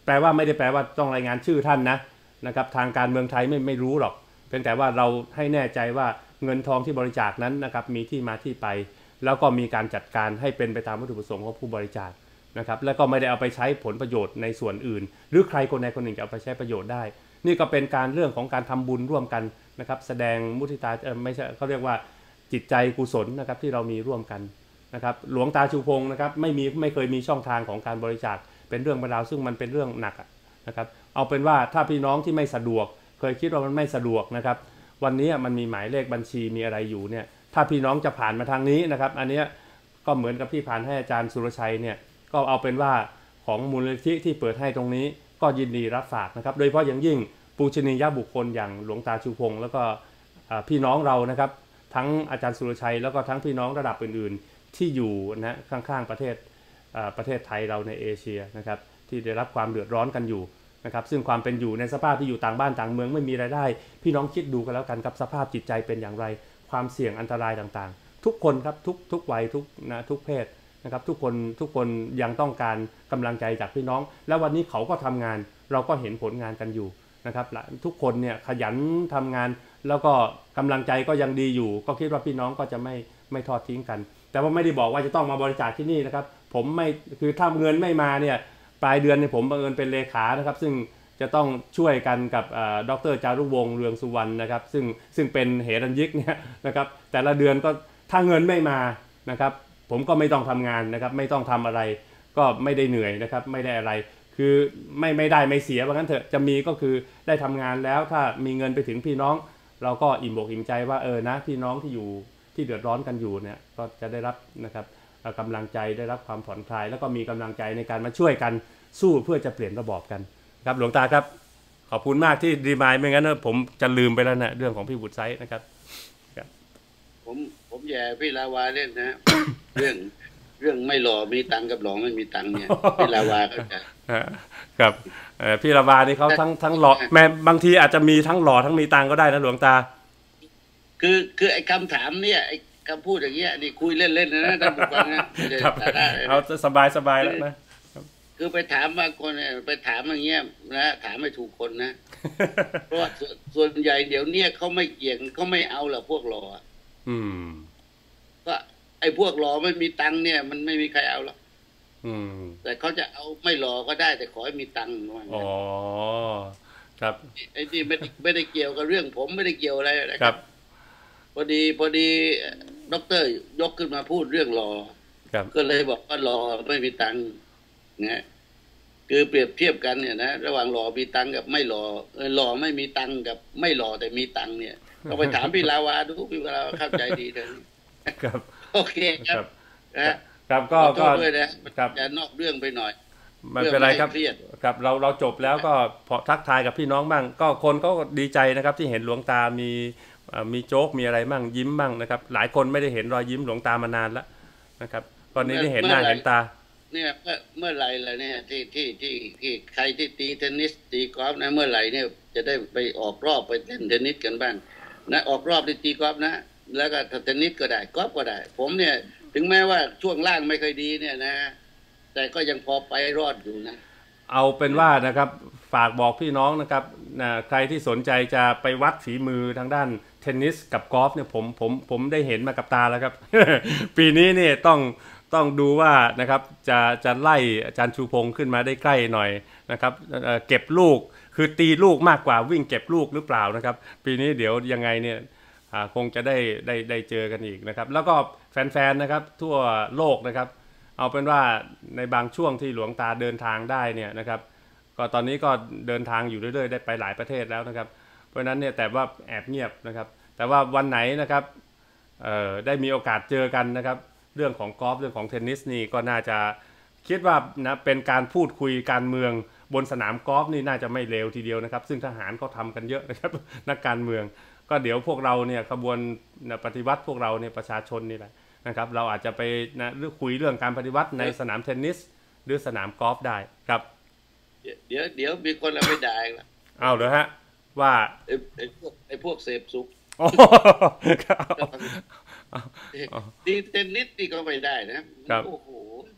แปลว่าไม่ได้แปลว่าต้องรายงานชื่อท่านนะนะครับทางการเมืองไทยไม่ไม่รู้หรอกเพียงแต่ว่าเราให้แน่ใจว่าเงินทองที่บริจาคนั้นนะครับมีที่มาที่ไปแล้วก็มีการจัดการให้เป็นไปตามวัตถุประสงค์ของผู้บริจาคนะครับแล้วก็ไม่ได้เอาไปใช้ผลประโยชน์ในส่วนอื่นหรือใครคนใดคนหนึ่งจะเอาไปใช้ประโยชน์ได้นี่ก็เป็นการเรื่องของการทำบุญร่วมกันนะครับแสดงมุทิตาเออไม่ใช่เขาเรียกว่าจิตใจกุศลนะครับที่เรามีร่วมกันนะครับหลวงตาชูพงศ์นะครับไม่มีไม่เคยมีช่องทางของการบริจาคเป็นเรื่องเป็นราวซึ่งมันเป็นเรื่องหนักนะครับเอาเป็นว่าถ้าพี่น้องที่ไม่สะดวกเคยคิดว่ามันไม่สะดวกนะครับวันนี้มันมีหมายเลขบัญชีมีอะไรอยู่เนี่ยถ้าพี่น้องจะผ่านมาทางนี้นะครับอันนี้ก็เหมือนกับที่ผ่านให้อาจารย์สุรชัยเนี่ยก็เอาเป็นว่าของมูลนิธิที่เปิดให้ตรงนี้ก็ยินดีรับฝากนะครับโดยเฉพาะอย่างยิ่งปูชนียบุคคลอย่างหลวงตาชูพงศ์แล้วก็พี่น้องเรานะครับทั้งอาจารย์สุรชัยแล้วก็ทั้งพี่น้องระดับอื่นๆที่อยู่นะข้างๆประเทศประเทศไทยเราในเอเชียนะครับที่ได้รับความเดือดร้อนกันอยู่นะครับซึ่งความเป็นอยู่ในสภาพที่อยู่ต่างบ้านต่างเมืองไม่มีรายได้พี่น้องคิดดูกันแล้วกันกับสภาพจิตใจเป็นอย่างไรความเสี่ยงอันตรายต่างๆทุกคนครับทุกทุกวัยทุกนะทุกเพศนะครับทุกคนทุกคนยังต้องการกำลังใจจากพี่น้องและวันนี้เขาก็ทำงานเราก็เห็นผลงานกันอยู่นะครับทุกคนเนี่ยขยันทำงานแล้วก็กำลังใจก็ยังดีอยู่ก็คิดว่าพี่น้องก็จะไม่ไม่ทอดทิ้งกันแต่ว่าไม่ได้บอกว่าจะต้องมาบริจาคที่นี่นะครับผมไม่คือถ้าเงินไม่มาเนี่ยปลายเดือนเนี่ยผมบังเอิญเป็นเลขานะครับซึ่งจะต้องช่วยกันกับดร.จารุวงศ์เรืองสุวรรณนะครับซึ่งซึ่งเป็นเหรัญยิกเนี่ยนะครับแต่ละเดือนก็ถ้าเงินไม่มานะครับผมก็ไม่ต้องทำงานนะครับไม่ต้องทำอะไรก็ไม่ได้เหนื่อยนะครับไม่ได้อะไรคือไม่ไม่ได้ไม่เสียว่างั้นเถอะจะมีก็คือได้ทำงานแล้วถ้ามีเงินไปถึงพี่น้องเราก็อิ่มอกอิ่มใจว่าเออนะพี่น้องที่อยู่ที่เดือดร้อนกันอยู่เนี่ยก็จะได้รับนะครับกำลังใจได้รับความผ่อนคลายแล้วก็มีกำลังใจในการมาช่วยกันสู้เพื่อจะเปลี่ยนระบอบกันครับหลวงตาครับขอบคุณมากที่รีมายไม่งั้นผมจะลืมไปแล้วนะเรื่องของพี่บุตรไซส์นะครับ
ผมผมแย่พี่ลาวาเล่นนะ เรื่องเรื่องไม่หล่อมีตังกับหล่อไม่มีตังเนี่ยพี่ลาวาเข้าใจ
ครับพี่ลาวานี่เขาทั้งทั้งหล่อแม้บางทีอาจจะมีทั้งหล่อทั้งมีตังก็ได้นะหลวงตา
คือคือไอ้คำถามเนี่ยไอ้คำพูดอย่างเงี้ยนี่คุยเล่นๆนะท่านผู้ฟังนะ
เอาสบายสบายแล้วนะ
คือไปถามบางคนไปถามอย่างเงี้ยนะถามไม่ถูกคนนะเพราะว่าส่วนใหญ่เดี๋ยวเนี้ยเขาไม่เกี่ยงเขาไม่เอาหรอกพวกหล่อ
อืม
ก็ไอ้พวกหล่อไม่มีตังค์เนี่ยมันไม่มีใครเอาหรอก
อืม
แต่เขาจะเอาไม่หล่อก็ได้แต่ขอให้มีตังค์
อ๋อครับ
ไอ้นี่ไม่ไม่ได้เกี่ยวกับเรื่องผมไม่ได้เกี่ยวอะไรนะครับพอดีพอดีด็อกเตอร์ยกขึ้นมาพูดเรื่องหล่อก็เลยบอกว่าหล่อไม่มีตังค์นะคือเปรียบเทียบกันเนี่ยนะระหว่างหล่อมีตังค์กับไม่หล่อหล่อไม่มีตังค์กับไม่หล่อแต่มีตังค์เนี่ยเราไปถามพี่ลาวาดูพี่ลาวาเข้าใจดีเลย
ครับ
โอเคครับ
นะครับก็ก็
ด้วยนะครับจะนอกเรื่องไปหน่อย
ไม่เป็นไรครับครับเราเราจบแล้วก็พอทักทายกับพี่น้องบ้างก็คนก็ดีใจนะครับที่เห็นหลวงตามีมีโจ๊กมีอะไรบ้างยิ้มบ้างนะครับหลายคนไม่ได้เห็นรอยยิ้มหลวงตามานานแล้วนะครับตอนนี้ได้เห็นหน้าเห็นตา
เนี่ยเมื่อไหร่ล่ะเนี่ยที่ที่ที่ที่ใครที่ตีเทนนิสตีกอล์ฟนะเมื่อไหร่เนี่ยจะได้ไปออกรอบไปเล่นเทนนิสกันบ้างนะออกรอบที่ตีกอล์ฟนะแล้วก็เทนนิสก็ได้กอล์ฟก็ได้ผมเนี่ยถึงแม้ว่าช่วงล่างไม่เคยดีเนี่ยนะแต่ก็ยังพอไปรอดอยู่นะ
เอาเป็นว่านะครับฝากบอกพี่น้องนะครับนะใครที่สนใจจะไปวัดฝีมือทางด้านเทนนิสกับกอล์ฟเนี่ยผมผมผมได้เห็นมากับตาแล้วครับ ปีนี้เนี่ยต้องต้องดูว่านะครับจะจะไล่อาจารย์ชูพงศ์ขึ้นมาได้ใกล้หน่อยนะครับเก็บลูกคือตีลูกมากกว่าวิ่งเก็บลูกหรือเปล่านะครับปีนี้เดี๋ยวยังไงเนี่ยคงจะได้ได้ได้เจอกันอีกนะครับแล้วก็แฟนๆนะครับทั่วโลกนะครับเอาเป็นว่าในบางช่วงที่หลวงตาเดินทางได้เนี่ยนะครับก็ตอนนี้ก็เดินทางอยู่เรื่อยๆได้ไปหลายประเทศแล้วนะครับเพราะฉะนั้นเนี่ยแต่ว่าแอบเงียบนะครับแต่ว่าวันไหนนะครับได้มีโอกาสเจอกันนะครับเรื่องของกอล์ฟเรื่องของเทนนิสนี่ก็น่าจะคิดว่านะเป็นการพูดคุยการเมืองบนสนามกอล์ฟนี่น่าจะไม่เลวทีเดียวนะครับซึ่งทหารเขาทำกันเยอะนะครับนักการเมืองก็เดี๋ยวพวกเราเนี่ยขบวนปฏิวัติพวกเราเนี่ยประชาชนนี่แหละนะครับเราอาจจะไปนะหรือคุยเรื่องการปฏิวัติในสนามเทนนิสหรือสนามกอล์ฟได้ครับ
เดี๋ยวเดี๋ยวมีคนเอาไปด่าแล้ว
เอาเหรอฮะว่า
ไอ้ไอ้พวกไอ้พวกเสพสุขดีเทนนิสนี่ก็ไม่ได้นะโอ้โห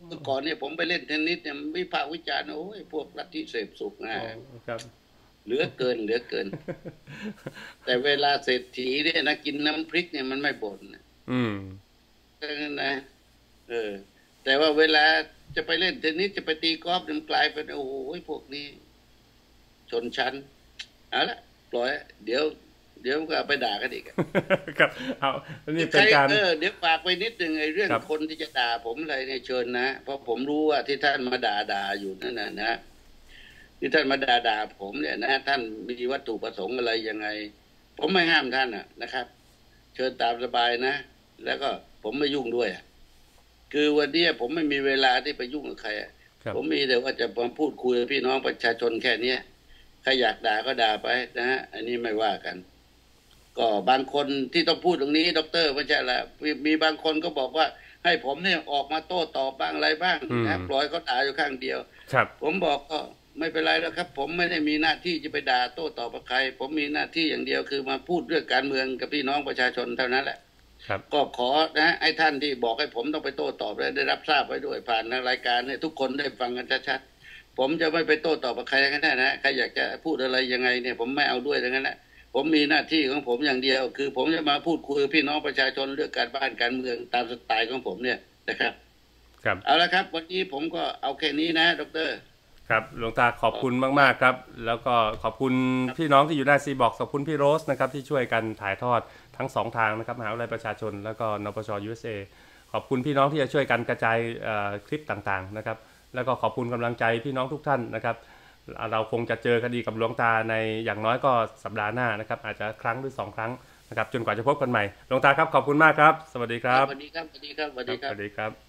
เมื่อก่อนเนี่ยผมไปเล่นเทนนิสเนี่ยวิพากษ์วิจารณ์โอ้ยพวกลัทธิเสพสุขนะครับเหลือเกินเหลือเกินแต่เวลาเศรษฐีเนี่ยนะกินน้ำพริกเนี่ยมันไม่บ่น
อืม
นั่นนะเออแต่ว่าเวลาจะไปเล่นเทนนิสจะไปตีกอล์ฟมันกลายเป็นโอ้โหพวกนี้ชนชั้นเอาละปล่อยเดี๋ยวเดี๋ยวก็ไปด่ากันอีก
ครับเอาอันนี้เป็นการ
เออเดี๋ยวฝากไปนิดหนึ่งไอ้เรื่องคนที่จะด่าผมอะไรเนี่ยเชิญนะเพราะผมรู้ว่าที่ท่านมาด่าด่าอยู่นั่นนะนะที่ท่านมาด่าด่าผมเนี่ยนะท่านมีวัตถุประสงค์อะไรยังไงผมไม่ห้ามท่านอ่ะนะครับเชิญตามสบายนะแล้วก็ผมไม่ยุ่งด้วยคือวันนี้ผมไม่มีเวลาที่ไปยุ่งกับใครผมมีแต่ว่าจะมาพูดคุยกับพี่น้องประชาชนแค่นี้ใครอยากด่าก็ด่าไปนะฮะอันนี้ไม่ว่ากันก็บางคนที่ต้องพูดตรงนี้ด็อกเตอร์ไม่ใช่ละมีบางคนก็บอกว่าให้ผมเนี่ยออกมาโต้ตอบบ้างอะไรบ้างนะปล่อยเขาด่าอยู่ข้างเดียวผมบอกก็ไม่เป็นไรแล้วครับผมไม่ได้มีหน้าที่จะไปด่าโต้ตอบกับใครผมมีหน้าที่อย่างเดียวคือมาพูดเรื่องการเมืองกับพี่น้องประชาชนเท่านั้นแหละก็ขอนะไอ้ท่านที่บอกให้ผมต้องไปโต้ตอบและได้รับทราบไว้ด้วยผ่านทางรายการเนี่ยทุกคนได้ฟังกันชัดๆผมจะไม่ไปโต้ตอบกับใครกันแน่นะใครอยากจะพูดอะไรยังไงเนี่ยผมไม่เอาด้วยทั้งนั้นแหละผมมีหน้าที่ของผมอย่างเดียวคือผมจะมาพูดคุยกับพี่น้องประชาชนเรื่องการบ้านการเมืองตามสไตล์ของผมเนี่ยนะครับ
ครับ
เอาละครับวันนี้ผมก็เอาแค่นี้นะดร.
ครับหลวงตาขอบคุณมากๆครับแล้วก็ขอบคุณพี่น้องที่อยู่หน้าซีบอกขอบคุณพี่โรสนะครับที่ช่วยกันถ่ายทอดทั้งสองทางนะครับมหาวิทยาลัยประชาชนแล้วก็นปช ยู เอส เอ ขอบคุณพี่น้องที่จะช่วยกันกระจายคลิปต่างๆนะครับแล้วก็ขอบคุณกำลังใจพี่น้องทุกท่านนะครับเราคงจะเจอกันอีกกับหลวงตาในอย่างน้อยก็สัปดาห์หน้านะครับอาจจะครั้งหรือสองครั้งนะครับจนกว่าจะพบกันใหม่หลวงตาครับขอบคุณมากครับสวัสดีครับ
สวัสดีครับสวัสดีครับสวัสดีครับ
สวัสดีครับ